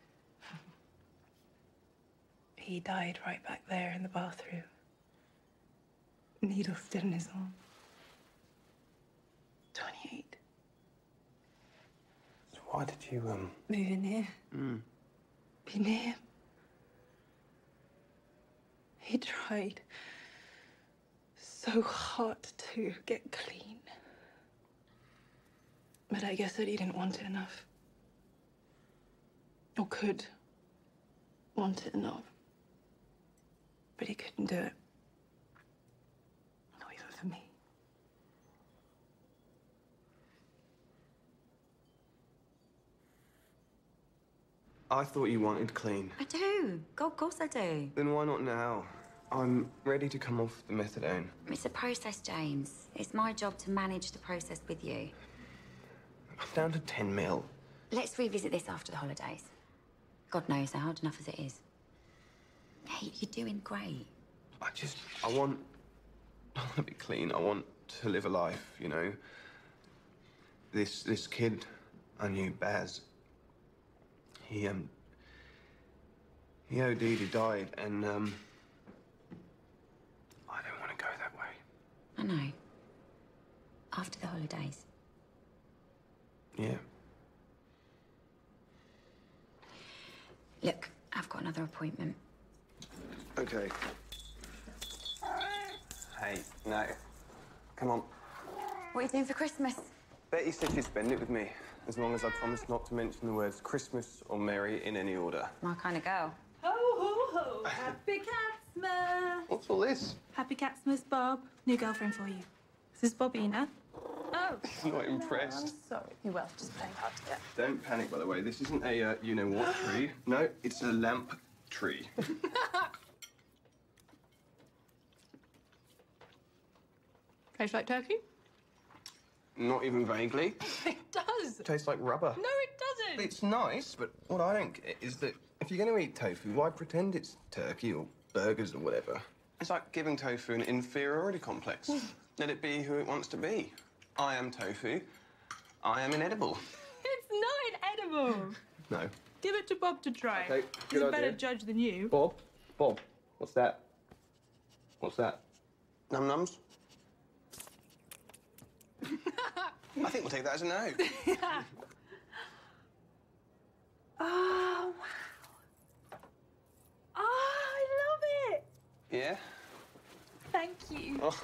He died right back there in the bathroom. Needle still in his arm. twenty-eight. So why did you, um... Move in here. Mm. Be near him. He tried so hard to get clean. But I guess that he didn't want it enough. Or could want it enough. But he couldn't do it. Not even for me. I thought you wanted clean. I do. God, of course I do. Then why not now? I'm ready to come off the methadone. It's a process, James. It's my job to manage the process with you. I'm down to ten mil. Let's revisit this after the holidays. God knows they're hard enough as it is. Hey, you're doing great. I just, I want, I want to be clean. I want to live a life, you know. This, this kid I knew, Baz, he, um, he O D'd, he died, and, um, I don't want to go that way. I know. After the holidays. Yeah. Look, I've got another appointment. Okay. Hey, no. Come on. What are you doing for Christmas? Betty said she'd spend it with me, as long as I promised not to mention the words Christmas or Merry in any order. My kind of girl. Ho, ho, ho! Happy Catsmas! What's all this? Happy Catsmas, Bob. New girlfriend for you. This is Bobina. Oh. He's not impressed. I'm sorry. You will. Just playing hard to get. Don't panic, by the way. This isn't a uh, you-know-what tree. No, it's a lamp tree. Tastes like turkey? Not even vaguely. It does. Tastes like rubber. No, it doesn't. It's nice, but what I don't get is that if you're going to eat tofu, why pretend it's turkey or burgers or whatever? It's like giving tofu an inferiority complex. Let it be who it wants to be. I am tofu. I am inedible. It's not inedible. No. Give it to Bob to try. Okay, He's good a better idea. judge than you. Bob? Bob, what's that? What's that? Num-nums? I think we'll take that as a no. Oh, wow. Oh, I love it. Yeah? Thank you. Oh.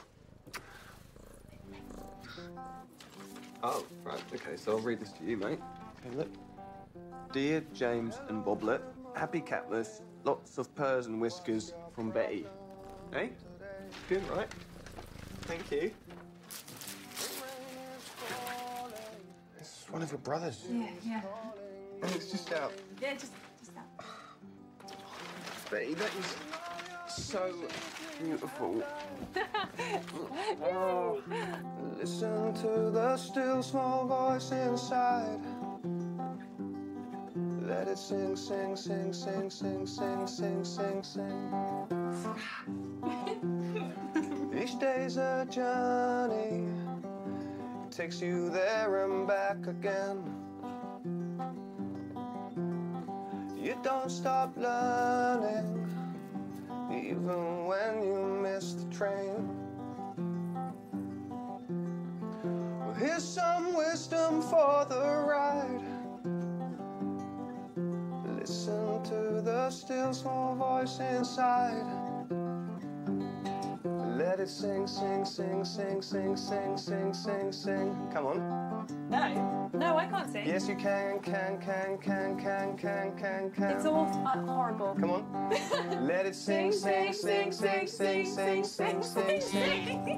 Oh, right, okay, so I'll read this to you, mate. Okay, look. Dear James and Boblet, happy Catless, lots of purrs and whiskers from Betty. Hey? Good, right? Thank you. It's one of your brothers. Yeah, yeah. And it's just out. Yeah, just, just that. Betty, that is so beautiful. Oh, listen to the still small voice inside. Let it sing, sing, sing, sing, sing, sing, sing, sing, sing. Each day's a journey. It takes you there and back again. You don't stop learning, even when you miss the train. Here's some wisdom for the ride. Listen to the still small voice inside. Let it sing, sing, sing, sing, sing, sing, sing, sing, sing. Come on. No, no, I can't sing. Yes, you can, can, can, can, can, can, can, can. It's all uh, horrible. Come on. Let it sing, sing, sing, sing, sing, sing, sing, sing, sing.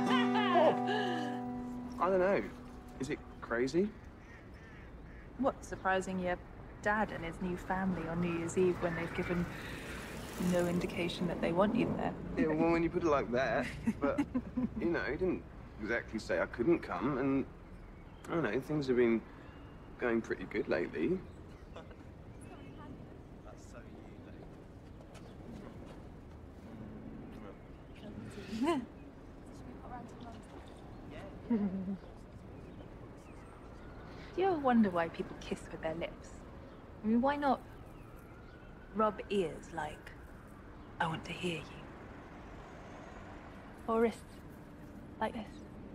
I don't know. Is it crazy? What's surprising your dad and his new family on New Year's Eve when they've given no indication that they want you there? Yeah, well, when you put it like that, but, you know, he didn't exactly say I couldn't come, and, I don't know, things have been going pretty good lately. Do you ever wonder why people kiss with their lips? I mean, why not rub ears like, I want to hear you? Or wrists like this?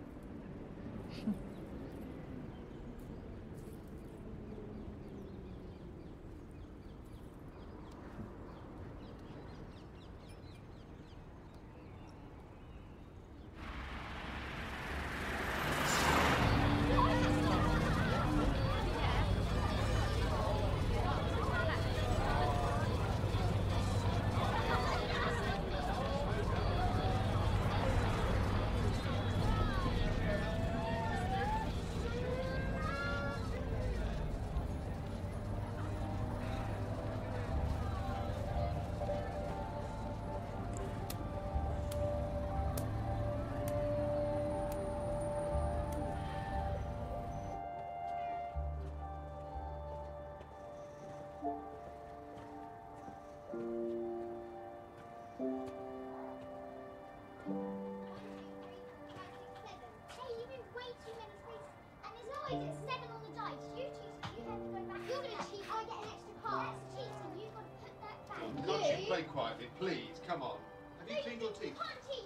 Play quietly, please. Come on. Have you cleaned your teeth?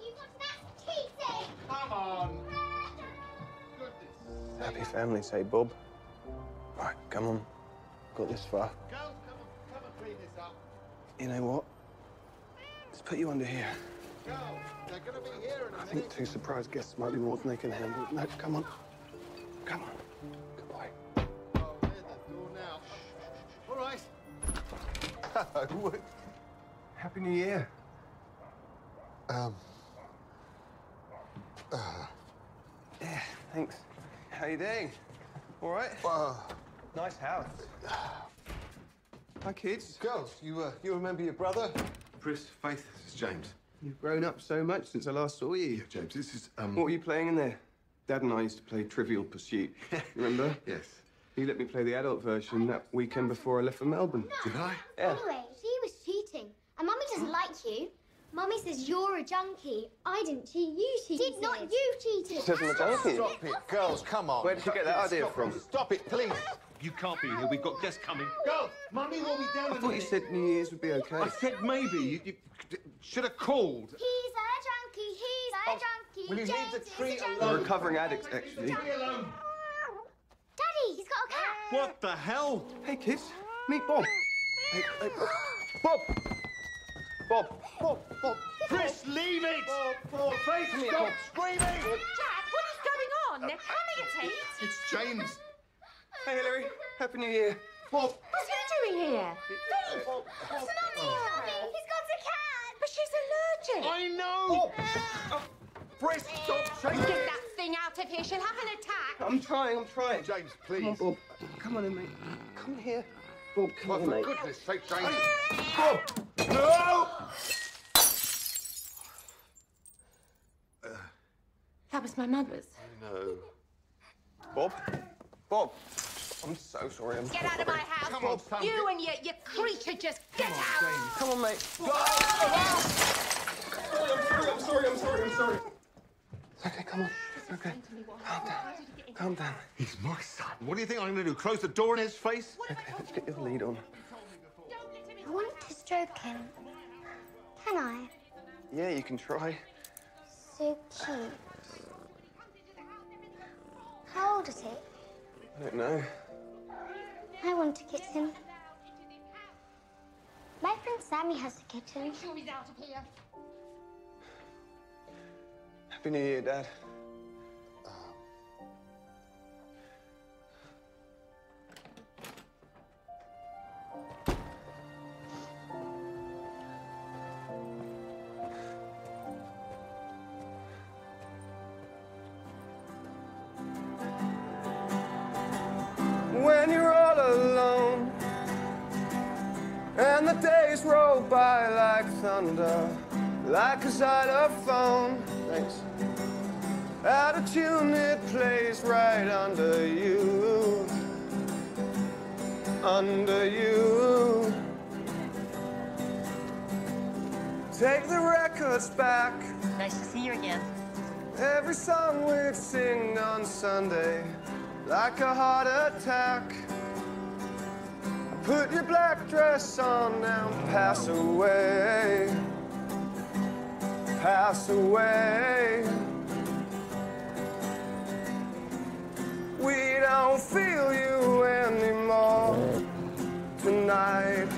Come on. Goodness. Happy family, say Bob. Right, come on. Got this far. Girls, come on, come and clean this up. You know what? Let's put you under here. Girls, they're going to be here in a I minute. think two surprise guests might be more than they can handle. No, come on. Come on. Goodbye. Oh, near the door now. All right. Hello. Happy New Year. Um. Uh, yeah, thanks. How you doing? All right? Uh, nice house. Hi, kids. Girls, you uh, you remember your brother? Pris, Faith, this is James. You've grown up so much since I last saw you. Yeah, James, this is, um... What were you playing in there? Dad and I used to play Trivial Pursuit. Remember? Yes. You let me play the adult version that weekend before I left for Melbourne. Did I? Yeah. Anyway, he was cheating. And Mummy doesn't like you. Mummy says you're a junkie. I didn't cheat, you cheated. Did not you cheated. Says I'm a junkie. Stop it, girls, come on. Where did you get that idea Stop from? It. Stop it, please. You can't be here. We've got guests coming. Girls, Mummy will be down I in thought a you minute. said New Year's would be okay. I said maybe. You, you should have called. He's a junkie, he's a Oh, junkie. will you leave James the is tree a junkie. We're alone? recovering addicts, actually. Leave me alone. Daddy, he's got a cat. What the hell? Hey, kids. Meet Bob. Hey, hey, Bob. Bob. Bob. Bob. Pris, leave it! Bob, Bob, Faith, stop Bob. screaming! Jack, what is going on? They're coming at eight. It's James. Hey, Hillary. Happy New Year. Bob. What's he doing here? What's the matter, Mummy? He's got a cat. But she's allergic. I know! Oh, Pris, stop shaking. Get that thing out of here. She'll have an attack. I'm trying, I'm trying. James, please. Come on, Bob. Come on in, mate. Come here. Bob, come Oh, on, for mate. goodness sake, James. Bob! No! That was my mother's. No. Bob? Bob! I'm so sorry. I'm Get out of my house. Come on, son. You and your, your creature just get out. Come on, mate. Oh, I'm sorry, I'm sorry, I'm sorry, I'm sorry. It's okay, come on. It's okay. Calm down. Calm down. He's my son. What do you think I'm going to do? Close the door in his face? Okay, let's get your lead on. I want to stroke him. Can I? Yeah, you can try. So cute. hold at it? I don't know. I want a kitten. My friend Sammy has a kitten. He's out of here. Happy New Year, Dad. When you're all alone and the days roll by like thunder, like a xylophone, thanks, out of tune it plays right under you, under you. Take the records back. Nice to see you again. Every song we'd sing on Sunday, like a heart attack. Put your black dress on and pass away, pass away. We don't feel you anymore tonight.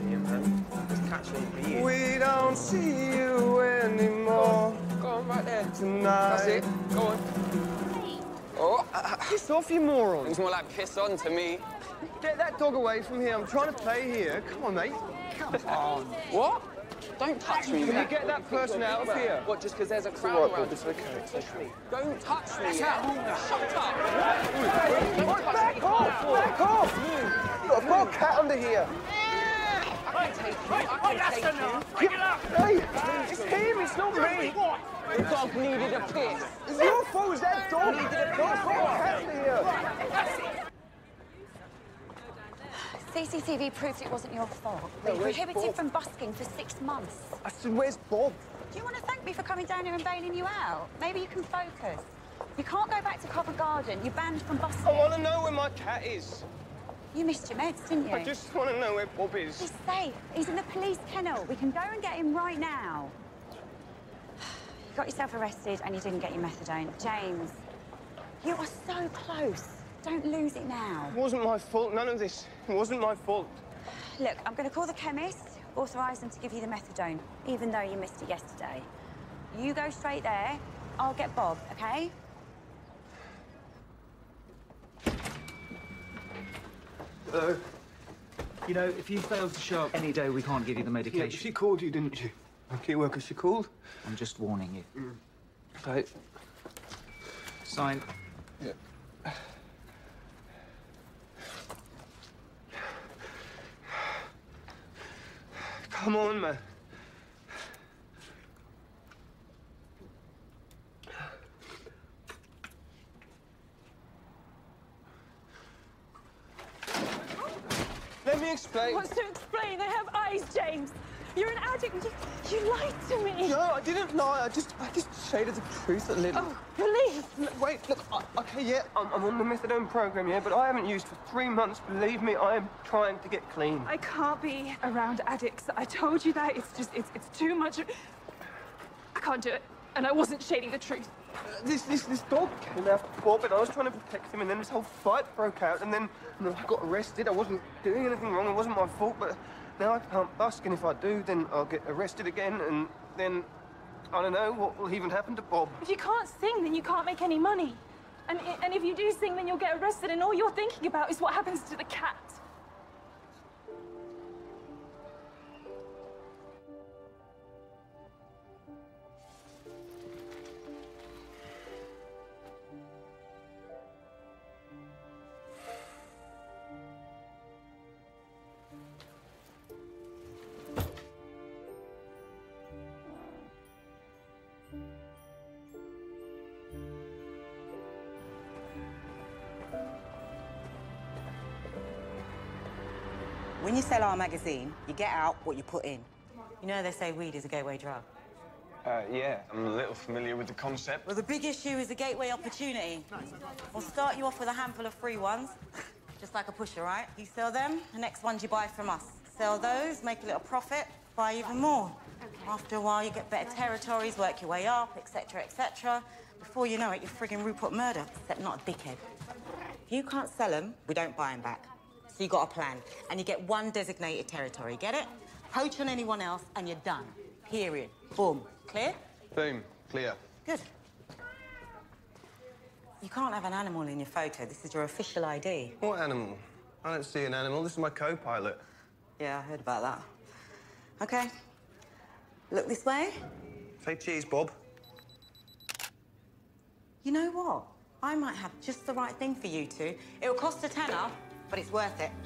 We don't see you anymore. Go on, right there. Tonight. That's it. Go on. Oh, uh, piss off, you moron. It's more like piss on to me. Get that dog away from here. I'm trying to play here. Come on, mate. Come on. What? Don't touch me. Can you get that person out of here? What, just because there's a crowd All right, around? Bob, it's okay. It's okay. Don't touch me. Shut up. Back off! Back off! I've got a cat under here. I can take you. I can take you. Give it up! Hey, it's him, it's not me. The dog needed a piss. It's your fault, it's that dog. Needed a piss. I've got a cat under here. C C T V proved it wasn't your fault. No, We where's prohibited Bob? from busking for six months. I said, where's Bob? Do you want to thank me for coming down here and bailing you out? Maybe you can focus. You can't go back to Covent Garden. You're banned from busking. I want to know where my cat is. You missed your meds, didn't you? I just want to know where Bob is. He's safe. He's in the police kennel. We can go and get him right now. You got yourself arrested and you didn't get your methadone. James, you are so close. Don't lose it now. It wasn't my fault, none of this. It wasn't my fault. Look, I'm going to call the chemist, authorise them to give you the methadone, even though you missed it yesterday. You go straight there. I'll get Bob, OK? Hello. You know, if you fail to show up any day, we can't give you the medication. Yeah, she called you, didn't she? Okay, worker, she called? I'm just warning you. Mm. Right. Sign. Yeah. Come on, man. Let me explain. What's to explain? I have eyes, James. You're an addict. You, you lied to me. No, I didn't lie. I just, I just shaded the truth a little. Oh, police. Look, wait, look, I, okay, yeah, I'm, I'm on the methadone program, yeah, but I haven't used for three months. Believe me, I am trying to get clean. I can't be around addicts. I told you that. It's just, it's, it's too much. I can't do it. And I wasn't shading the truth. Uh, this, this, this dog came after Bob, and I was trying to protect him, and then this whole fight broke out, and then you know, I got arrested. I wasn't doing anything wrong. It wasn't my fault, but now I can't busk, and if I do, then I'll get arrested again, and then I don't know what will even happen to Bob. If you can't sing, then you can't make any money. And, and if you do sing, then you'll get arrested, and all you're thinking about is what happens to the cat. When you sell our magazine, you get out what you put in. You know they say weed is a gateway drug. Uh, yeah, I'm a little familiar with the concept. Well, the big issue is the gateway opportunity. We'll start you off with a handful of free ones, just like a pusher, right? You sell them, the next ones you buy from us. Sell those, make a little profit, buy even more. Okay. After a while, you get better territories, work your way up, et cetera, et cetera. Before you know it, you're frigging Rupert Murdoch, except not a dickhead. If you can't sell them, we don't buy them back. So you got a plan, and you get one designated territory. Get it? Poach on anyone else, and you're done. Period. Boom. Clear? Boom. Clear. Good. You can't have an animal in your photo. This is your official I D. What animal? I don't see an animal. This is my co-pilot. Yeah, I heard about that. OK. Look this way. Say cheese, Bob. You know what? I might have just the right thing for you two. It'll cost a tenner, but it's worth it.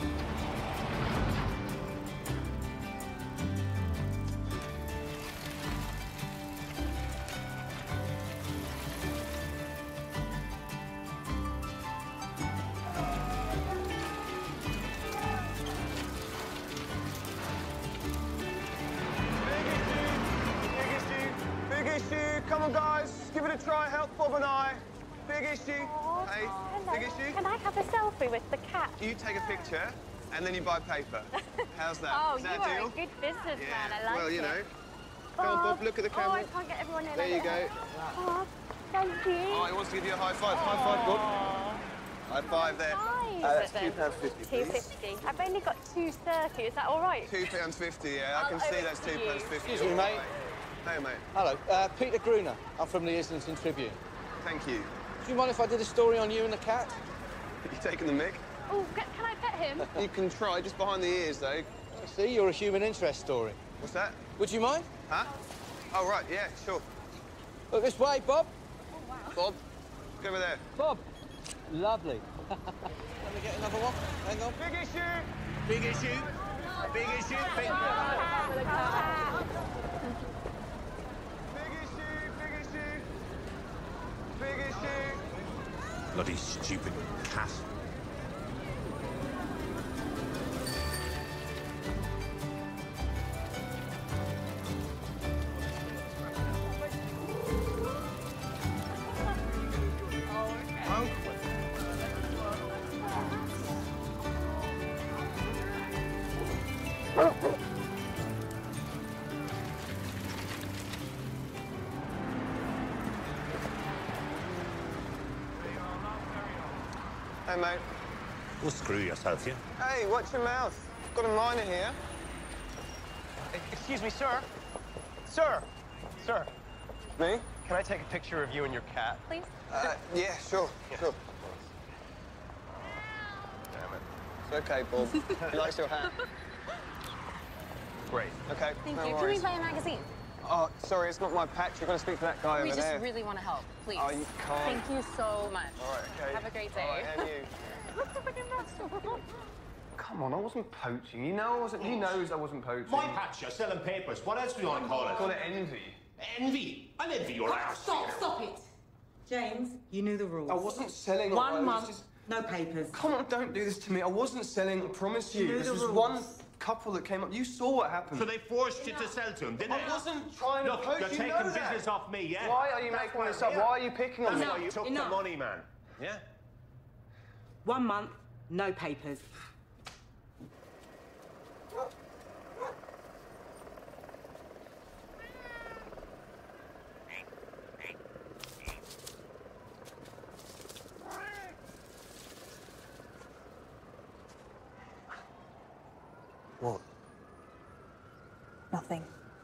Come on, guys. Give it a try. Help Bob and I. Big issue. Aww, Hey, hello. big issue. Can I have a selfie with the cat? You take a picture, and then you buy paper. How's that? Oh, Is that you a are deal? a good businessman. Yeah. I like well, you it. know. Come on, Bob. Look at the camera. Oh, I can't get everyone in. There you go. Oh, thank you. Oh, he wants to give you a high five. High five, Bob. High five there. Nice. Uh, that's two pounds fifty, Two please. fifty. I've only got two thirty. Is that all right? Two pounds fifty. Yeah, I I'll can owe see it that's to two you. pounds fifty. Excuse me, mate. Hey, mate. Hello, uh, Peter Gruner. I'm from the Islington Tribune. Thank you. Do you mind if I did a story on you and the cat? You taking the mic? Oh, can, can I pet him? You can try, just behind the ears, though. I see, you're a human interest story. What's that? Would you mind? Huh? Oh, right, yeah, sure. Look this way, Bob. Oh, wow. Bob, go over there. Bob. Lovely. Let me get another one. Hang on. Big issue! Big issue. Big issue. Big Big issue! Bloody stupid cat. Hey, mate. Well, screw yourself, you. Hey, watch your mouth. Got a miner here. Excuse me, sir. Sir. Sir. Me? Can I take a picture of you and your cat? Please. Uh, yeah, sure, sure. Damn it. It's okay, Bob. He likes your hat. Great. Okay, Thank no you. worries. Can we buy a magazine? Oh, sorry, it's not my patch. You're going to speak to that guy we over just there. really want to help, please. Oh, you can't. Thank you so much. All right, okay. Have a great day. All right, and you. Come on, I wasn't poaching. You know I wasn't. He knows I wasn't poaching. My patch, you're selling papers. What else do you want to call it? Call it envy. Envy? I'll envy your ass. Stop, stop it. James, you knew the rules. I wasn't selling. One I was month, just- no papers. Come on, don't do this to me. I wasn't selling. I promise you. You knew This the was rules. one couple that came up. You saw what happened. So they forced you to sell to him, didn't I they? wasn't trying to Look, poach. you're You taking know that. business off me, yeah? Why are you making this up? Why are you picking on That's me? why you took Enough. the money, man. Yeah? One month, no papers. What? Nothing.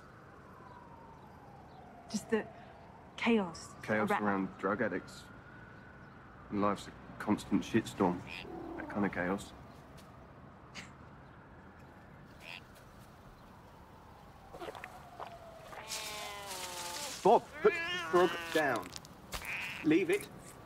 Just the chaos. Chaos around. around drug addicts. And life's a constant shitstorm. That kind of chaos. Bob, put the frog down. Leave it.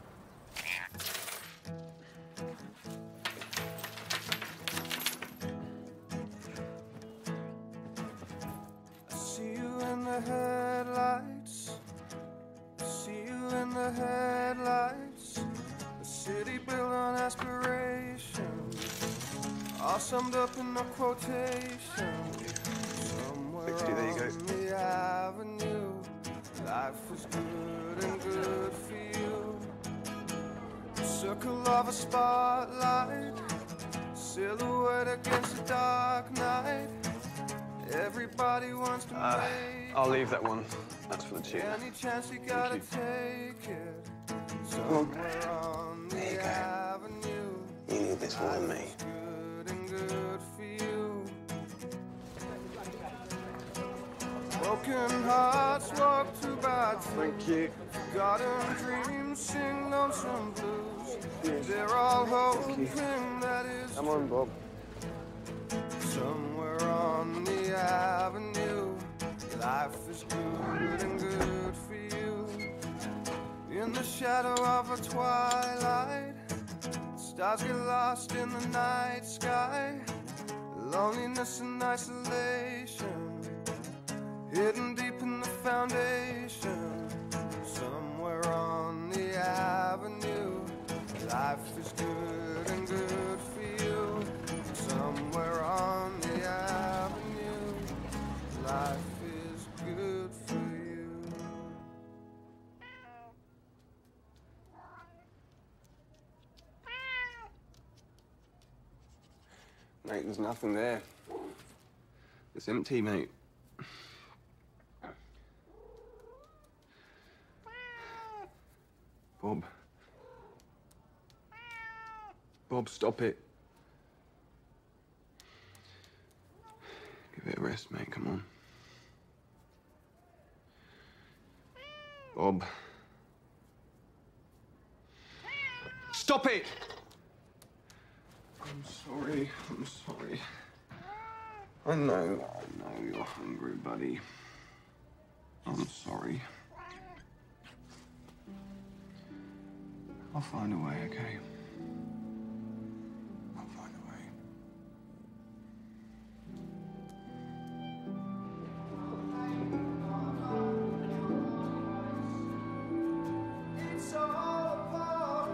I see you in the headlights. I see you in the headlights. A city built on aspiration, all summed up in a quotation. Somewhere sixty, there you go. on the avenue, life was good and good for you. Circle of a spotlight, silhouette against the dark night. Everybody wants to Uh, make I'll leave that one. That's for the tune. any chance you gotta take it. Somewhere on the for me. Good and good for you. Broken hearts walk two by two. Thank you. Forgotten dreams sing lonesome blues. They're all hoping that is Come on, Bob. somewhere on the avenue. Life is good and good for you. In the shadow of a twilight, stars get lost in the night sky. Loneliness and isolation, hidden deep in the foundation. Somewhere on the avenue, life is good and good for you. Somewhere on the avenue, life is good for you. Mate, there's nothing there. It's empty, mate. Bob. Bob, stop it. Give it a rest, mate. Come on. Bob. Stop it! I'm sorry. I'm sorry. I know. I know you're hungry, buddy. I'm sorry. I'll find a way, okay? I'll find a way. It's all apart.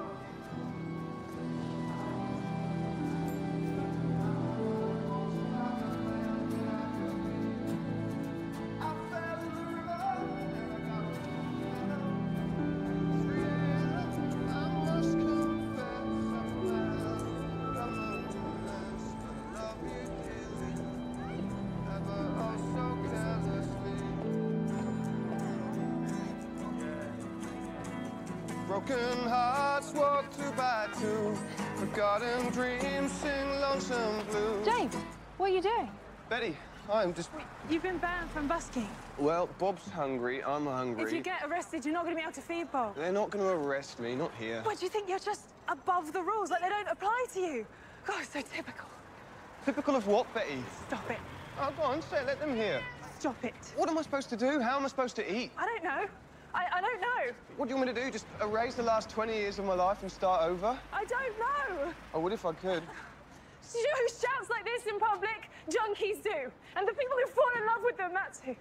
Broken hearts walk two by two. Forgotten dreams sing lonesome blues. James, what are you doing? Betty, I'm just... You've been banned from busking. Well, Bob's hungry, I'm hungry. If you get arrested, you're not going to be able to feed Bob. They're not going to arrest me, not here. What, do you think you're just above the rules? Like they don't apply to you? God, so typical. Typical of what, Betty? Stop it. Oh, go on, say it, let them hear. Stop it. What am I supposed to do? How am I supposed to eat? I don't know. I, I don't know. What do you want me to do? Just erase the last twenty years of my life and start over? I don't know. I would if I could. Do you know who shouts like this in public? Junkies do. And the people who fall in love with them, that's who.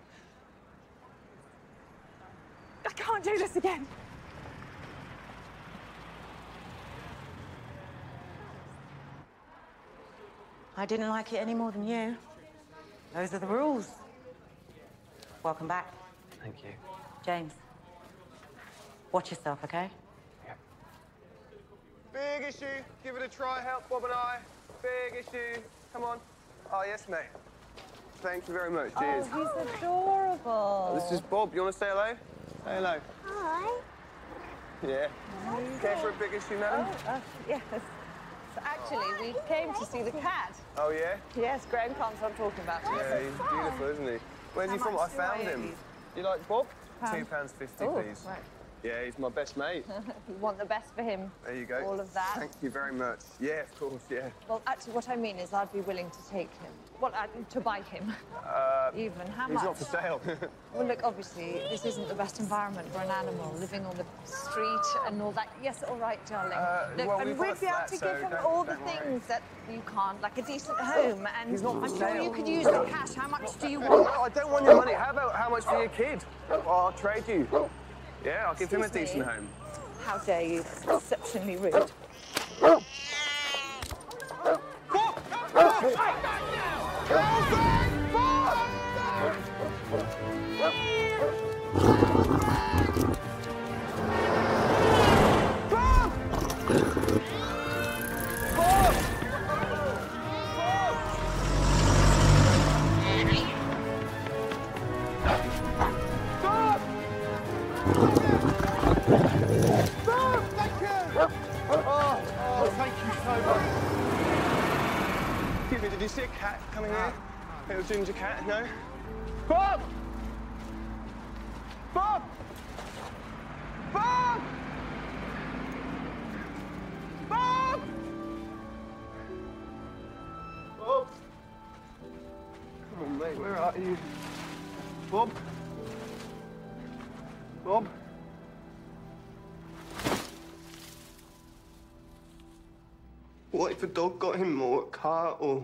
I can't do this again. I didn't like it any more than you. Those are the rules. Welcome back. Thank you. James, watch yourself, okay? Big issue. Give it a try. Help Bob and I. Big issue. Come on. Oh, yes, mate. Thank you very much. Cheers. Oh, he's adorable. Oh, this is Bob. You want to say hello? Say hello. Hi. Yeah. Care for a big issue, madam? Oh, uh, yes. So actually, we came to see the cat. Oh, yeah? Yes, Graham can't stop talking about him. Yeah, he's beautiful, isn't he? Where's How he from? I much do I found owe him. you? You like Bob? Pound. Two pounds fifty, Oh, please. right. Yeah, he's my best mate. You want the best for him. There you go. All of that. Thank you very much. Yeah, of course, yeah. Well, actually, what I mean is I'd be willing to take him. Well, uh, to buy him. Uh, Even. How he's much? not for sale. Well, look, obviously, this isn't the best environment for an animal, living on the street and all that. Yes, all right, darling. Uh, look, well, and we've got we'd a be able flat, to so give him don't- all the don't worry. things that you can't, like a decent home. And He's not for I'm sure sale. you could use the cash. How much do you No, want? I don't want your money. How about how much for your kid? Oh, I'll trade you. Yeah, I'll give him a Excuse decent me? home. How dare you? Exceptionally rude. Oh, oh, thank you so much. Excuse me, did you see a cat coming here? Little ginger cat, no? Bob! Bob! Bob! Bob! Bob! Come on, mate, where are you? Bob? Bob? What if a dog got him, or a car, or...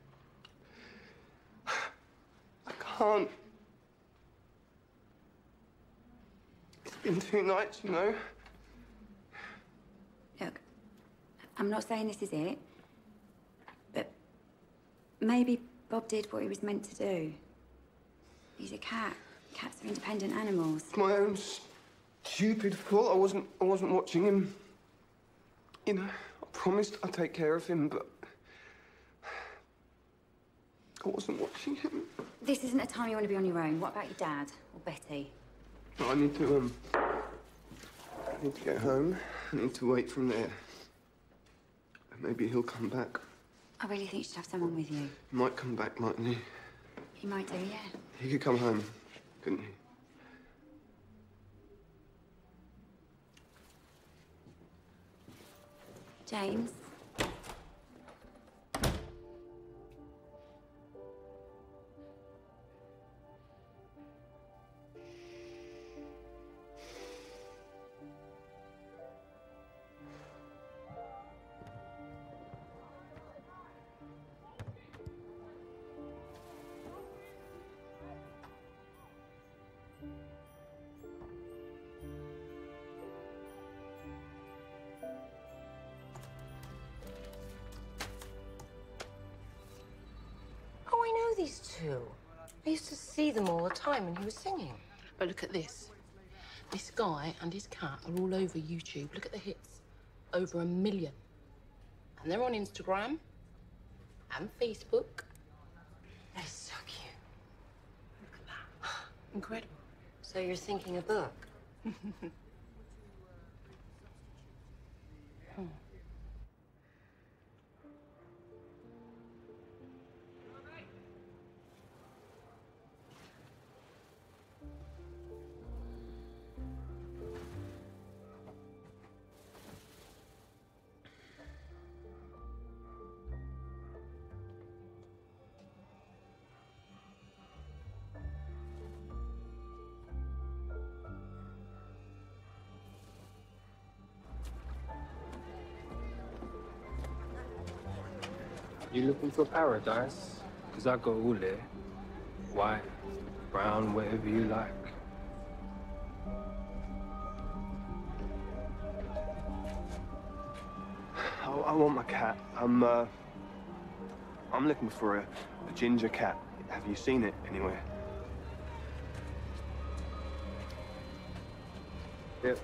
I can't. It's been two nights, you know. Look, I'm not saying this is it, but maybe Bob did what he was meant to do. He's a cat. Cats are independent animals. It's my own stupid fault. I wasn't. I wasn't watching him. You know, I promised I'd take care of him, but I wasn't watching him. This isn't a time you want to be on your own. What about your dad or Betty? No, I need to um. I need to get home. I need to wait from there. Maybe he'll come back. I really think you should have someone with you. He might come back, mightn't he? He might do, yeah. He could come home, couldn't he? James? Oh, I know these two. I used to see them all the time when he was singing. But look at this. This guy and his cat are all over YouTube. Look at the hits. Over a million. And they're on Instagram and Facebook. They're so cute. Look at that. Incredible. So you're thinking a book? Hmm. You looking for paradise? Because I got all there. White, brown, whatever you like. I, I want my cat. I'm, uh... I'm looking for a, a ginger cat. Have you seen it anywhere? Yep.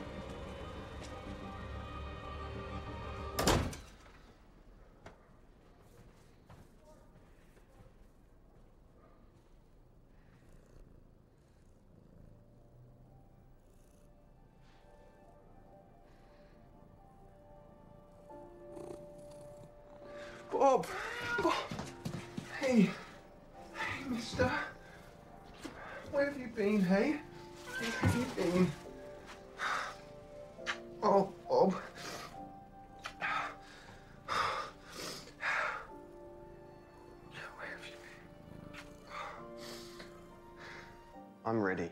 Bob! Bob! Hey! Hey, mister! Where have you been, hey? Where have you been? Oh, Bob. Where have you been? I'm ready.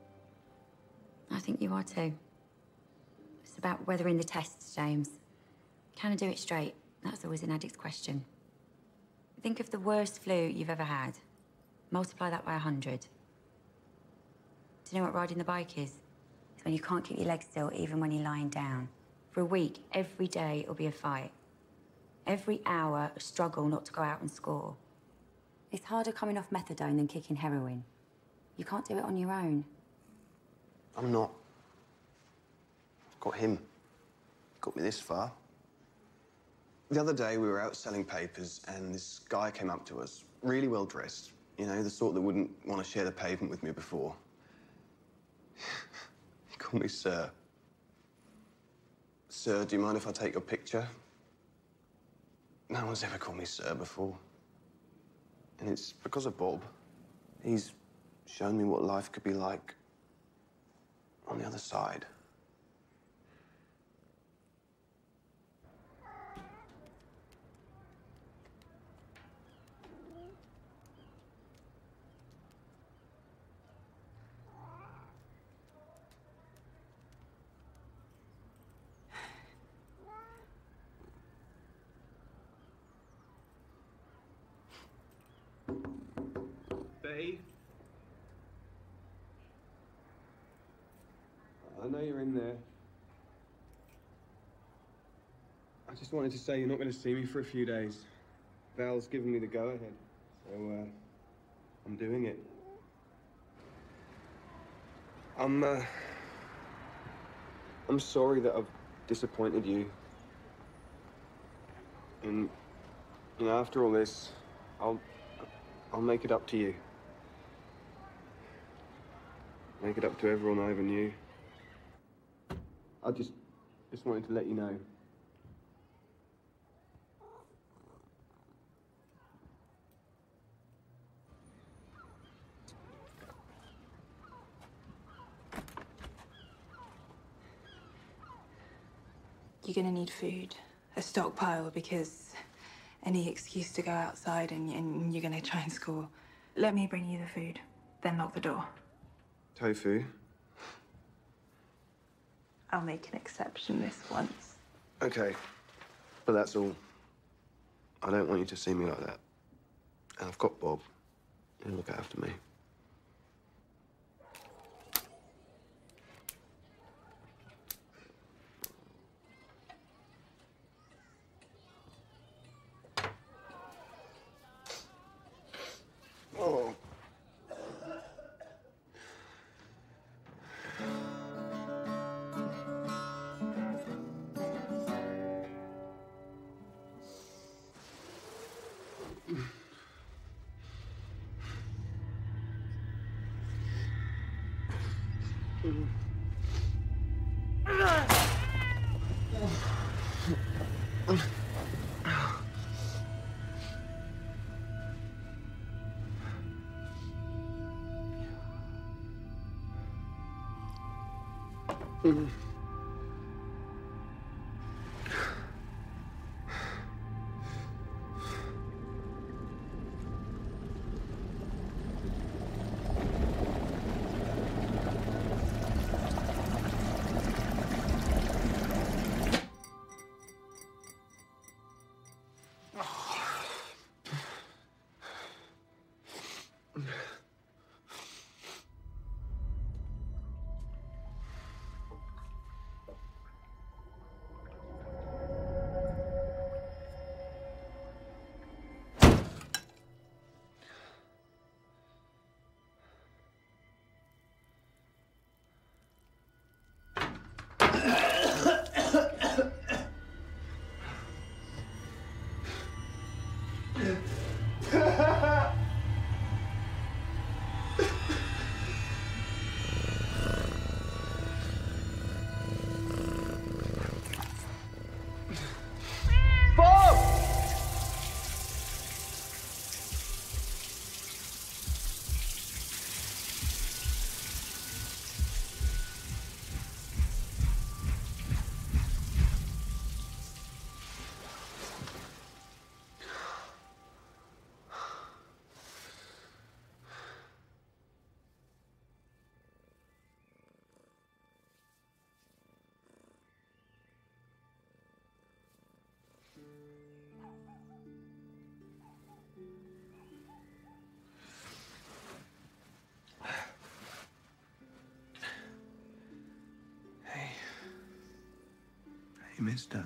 I think you are too. It's about weathering the tests, James. Can I do it straight? That's always an addict's question. Think of the worst flu you've ever had. Multiply that by a hundred. Do you know what riding the bike is? It's when you can't keep your legs still even when you're lying down. For a week, every day it'll be a fight. Every hour, a struggle not to go out and score. It's harder coming off methadone than kicking heroin. You can't do it on your own. I'm not. I've got him. Got me this far. The other day, we were out selling papers, and this guy came up to us, really well dressed. You know, the sort that wouldn't want to share the pavement with me before. He called me Sir. Sir, do you mind if I take your picture? No one's ever called me sir before. And it's because of Bob. He's shown me what life could be like on the other side. Betty? I know you're in there. I just wanted to say you're not going to see me for a few days. Val's given me the go-ahead, so uh, I'm doing it. I'm, uh, I'm sorry that I've disappointed you. And, you know, after all this, I'll, I'll make it up to you. Make it up to everyone I ever knew. I just, just wanted to let you know. You're gonna need food, a stockpile, because any excuse to go outside and, and you're gonna try and score. Let me bring you the food, then lock the door. Tofu? I'll make an exception this once. Okay, but that's all. I don't want you to see me like that. And I've got Bob. He'll look after me. Oh. Mm-hmm. Hey, mister.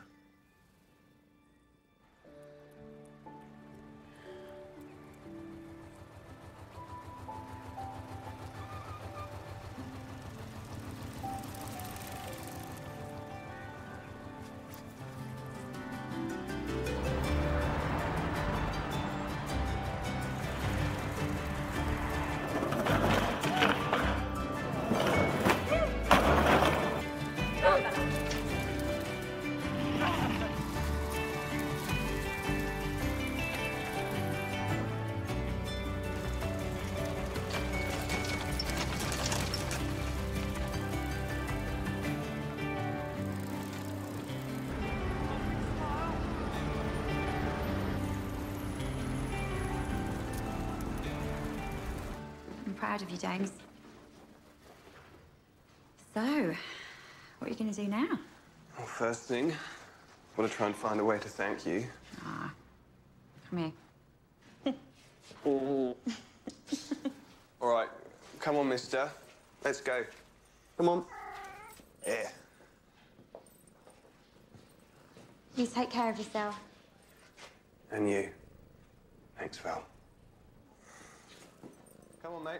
proud of you, James. So, what are you going to do now? Well, first thing, I want to try and find a way to thank you. Ah, come here. All right, come on, mister. Let's go. Come on. Yeah. You take care of yourself. And you. Thanks, Val. Come on, mate.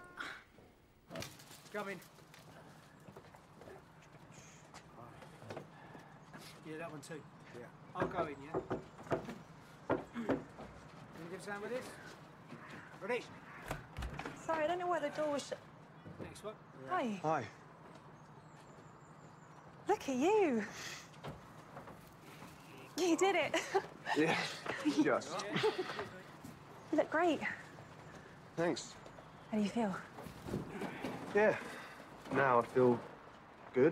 Come in. Yeah, that one too. Yeah. I'll go in, yeah? Can you give Sam with this? Ready? Sorry, I don't know why the door was shut. Next one. Hi. Hi. Look at you. You did it. Yeah, just. You look great. Thanks. How do you feel? Yeah. Now I feel good.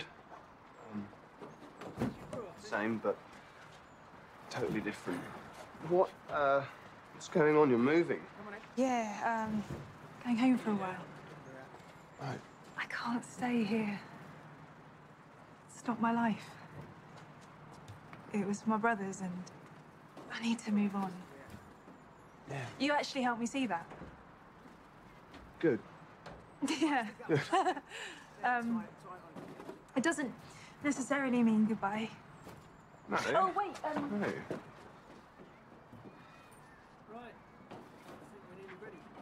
Um, same, but totally different. What, uh, what's going on? You're moving. Yeah, um, going home for a while. Right. I can't stay here. It's not my life. It was my brother's, and I need to move on. Yeah. You actually helped me see that. Good. Yeah. Good. um, it doesn't necessarily mean goodbye. No. Oh, wait, um... No. Right. I think we're nearly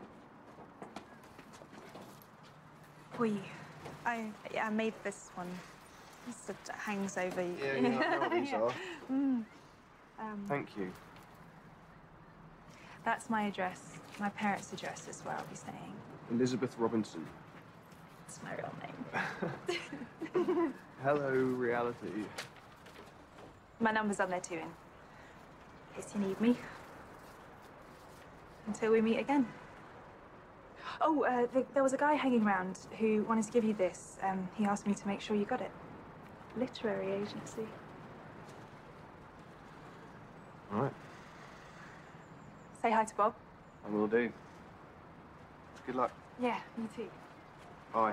ready. We. I, yeah, I made this one. This that hangs over you. Yeah, yeah, I know what these Yeah. are. Mm. Um, Thank you. That's my address. My parents' address is where I'll be staying. Elizabeth Robinson. It's my real name. Hello, reality. My number's on there too, in case you need me. Until we meet again. Oh, uh, th there was a guy hanging around who wanted to give you this. Um, he asked me to make sure you got it. Literary agency. All right. Say hi to Bob. I will do. Good luck. Yeah, you too. Bye.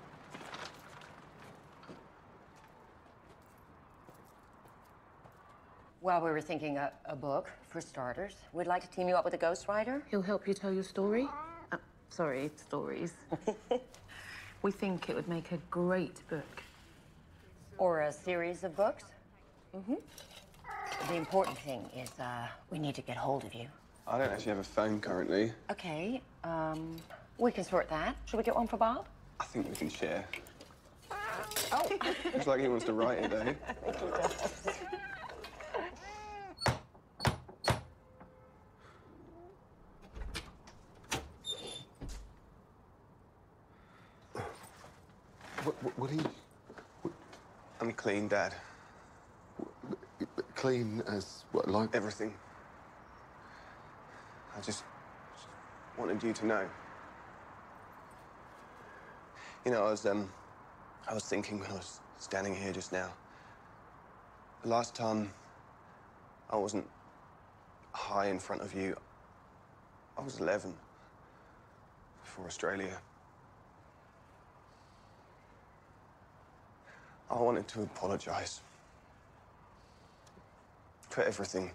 Well, we were thinking a, a book, for starters. We'd like to team you up with a ghostwriter. He'll help you tell your story. Uh, sorry, stories. We think it would make a great book. Or a series of books. Mm-hmm. The important thing is uh, we need to get hold of you. I don't actually have a phone currently. Okay, um, we can sort that. Should we get one for Bob? I think we can share. Oh. Looks like he wants to write it, though. I think he does. What, what, what are you... What, I'm clean, Dad. clean as what, like... Everything. I just, just wanted you to know. You know, I was, um, I was thinking when I was standing here just now. The last time I wasn't high in front of you, I was eleven, before Australia. I wanted to apologize for everything.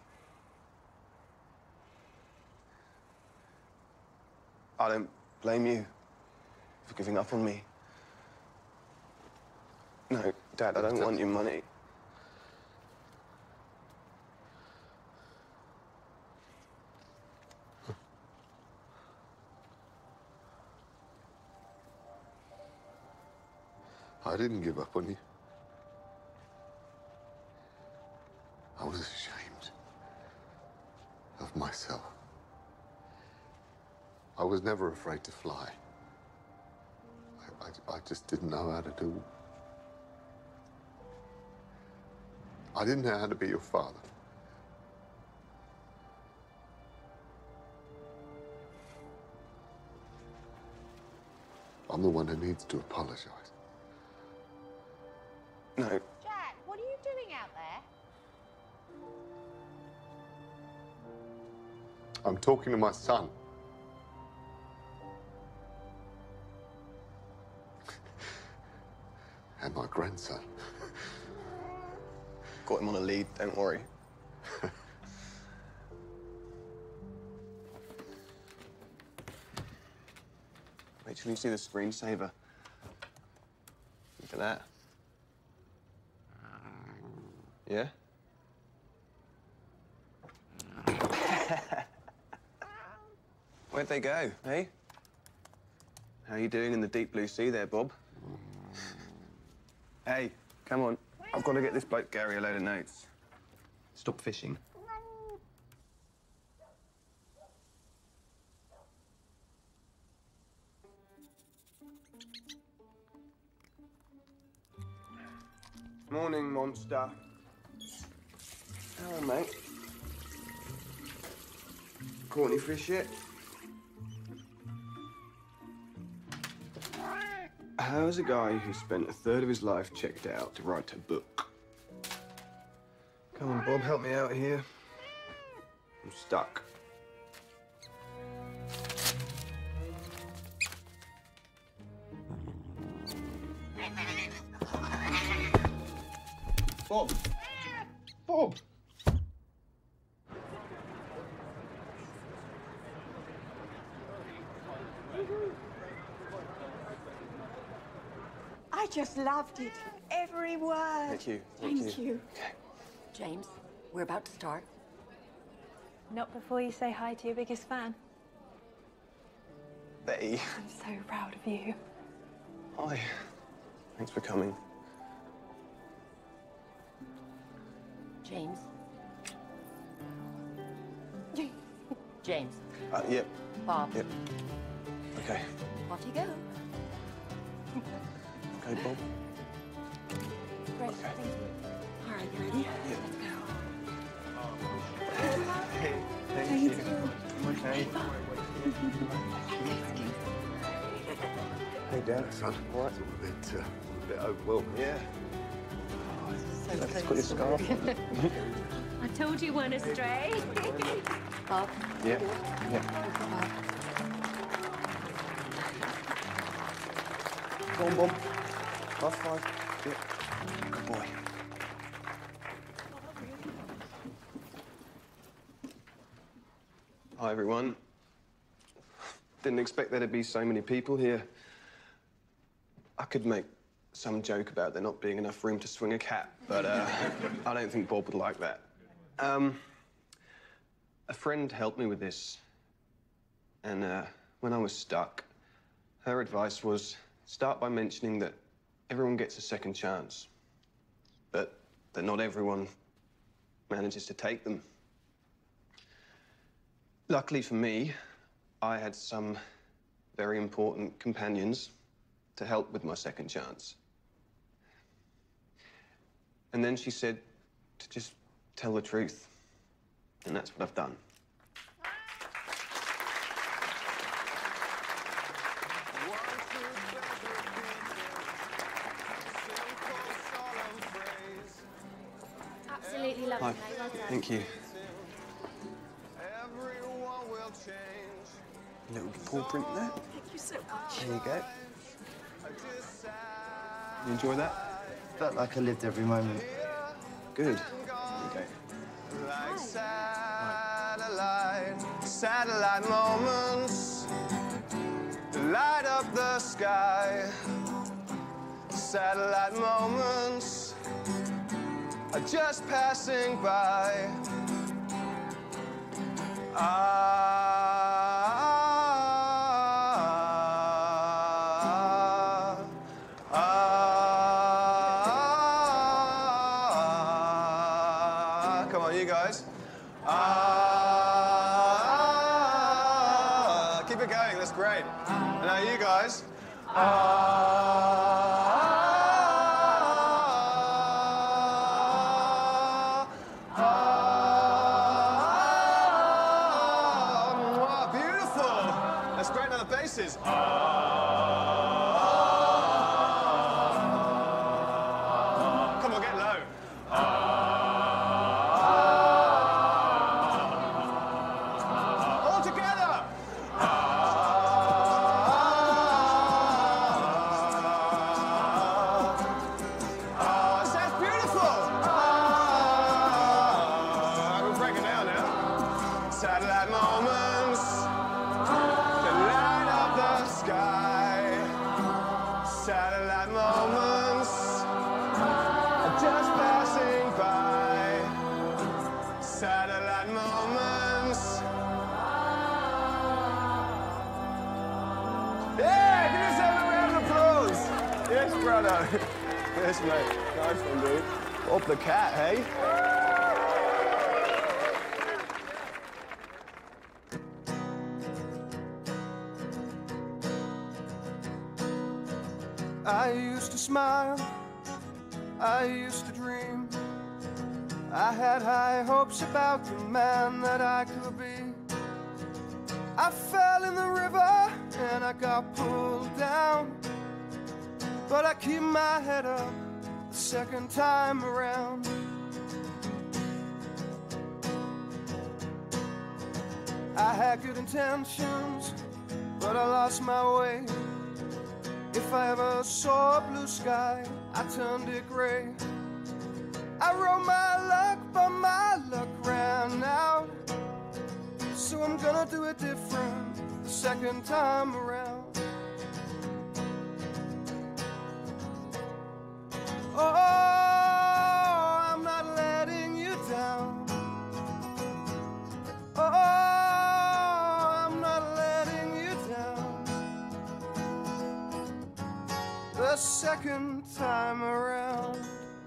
I don't blame you for giving up on me. No, Dad, I don't want your money. I didn't give up on you. I was ashamed of myself. I was never afraid to fly. I, I, I just didn't know how to do it. I didn't know how to be your father. I'm the one who needs to apologize. No. Jack, what are you doing out there? I'm talking to my son. fine, son. Got him on a lead, don't worry. Wait till you see the screensaver. Look at that. Yeah? Where'd they go, eh? How you doing in the deep blue sea there, Bob? Hey, come on. I've got to get this bloke Gary a load of notes. Stop fishing. Morning, monster. Hello, mate. Caught any fish yet? How's a guy who spent a third of his life checked out to write a book? Come on, Bob, help me out here. I'm stuck. Bob! Bob! I just loved it. Every word. Thank you. Thank, Thank you. you. James, we're about to start. Not before you say hi to your biggest fan. Betty. I'm so proud of you. Hi. Thanks for coming. James. James. Uh, yep. Bob. Yep. Okay. Off you go. Okay, Bob. Great. Okay. Thank you. All right, you ready? Yeah. Let's go. Hey, thank, Thank you. you. Okay. Hey, Dad. Son, what? It's all a bit, uh, a bit overwhelming. Yeah. So Let's put your scarf on. I told you weren't a stray. Bob. Yeah. Yeah. Bob. Go on, Bob. High five. Yeah. Good boy. Hi, everyone. Didn't expect there to be so many people here. I could make some joke about there not being enough room to swing a cat, but uh, I don't think Bob would like that. Um, a friend helped me with this, and uh, when I was stuck, her advice was start by mentioning that everyone gets a second chance, but that not everyone manages to take them. Luckily for me, I had some very important companions to help with my second chance. And then she said to just tell the truth. And that's what I've done. Absolutely lovely, Hi. mate. Well done. Thank you. Everyone will change. Little paw print there. Thank you so much. There you go. You enjoy that? Felt like I lived every moment. Good. Okay. Like satellite, satellite moments light up the sky. Satellite moments are just passing by. Ah, ah, ah. Come on, you guys. Ah, keep it going. That's great. And now you guys. Ah, ah, beautiful. That's great. Now the basses. Come on, get low. All together. Satellite moments to light up the sky. Satellite moments are just passing by. Satellite moments. Yeah, give yourself a round of applause. Yes, brother. Yes, mate. Nice one, dude. Up the cat, hey? I used to smile, I used to dream. I had high hopes about the man that I could be. I fell in the river and I got pulled down, but I keep my head up the second time around. I had good intentions, but I lost my way. If I ever saw a blue sky, I turned it gray. I rode my luck, but my luck ran out. So I'm gonna do it different the second time around. Oh, I'm not letting you down. Oh, I'm not letting you down the second time around.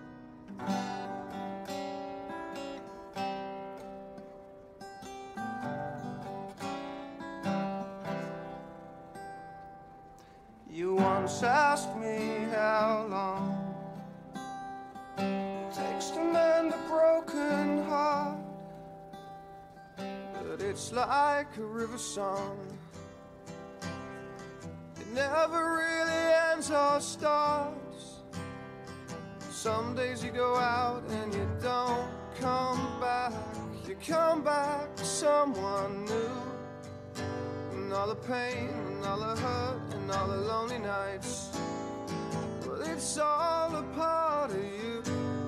You once asked me how long it takes to mend a broken heart, but it's like a river song. It never really ends or starts. Some days you go out and you don't come back. You come back to someone new. And all the pain and all the hurt and all the lonely nights, well, it's all a part of you.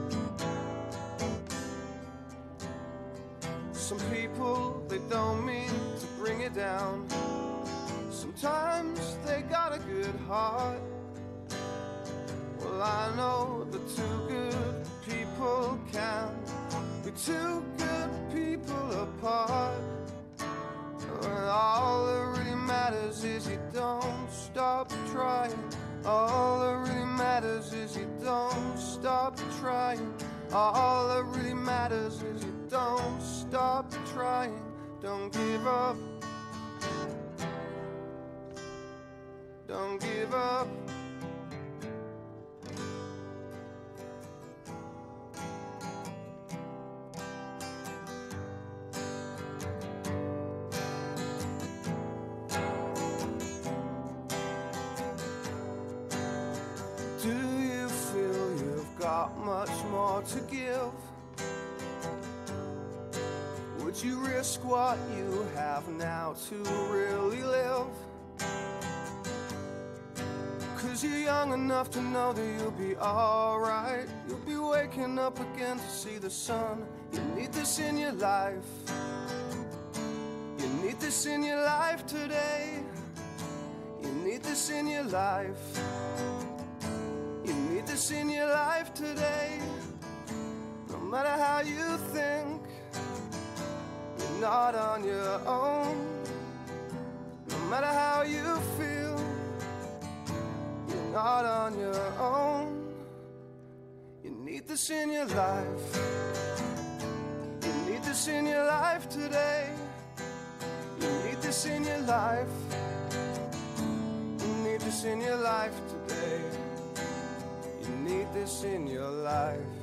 Some people, they don't mean to bring it down. Sometimes they got a good heart. Well, I know the two good people can be two good people apart. And all that really matters is you don't stop trying. All that really matters is you don't stop trying. All that really matters is you don't stop trying. Don't give up. Don't give up. Do you feel you've got much more to give? Would you risk what you have now to really live? Cause you're young enough to know that you'll be alright. You'll be waking up again to see the sun. You need this in your life. You need this in your life today. You need this in your life. You need this in your life today. No matter how you think, you're not on your own. No matter how you feel, you're not on your own. You need this in your life. You need this in your life today. You need this in your life. You need this in your life today. You need this in your life.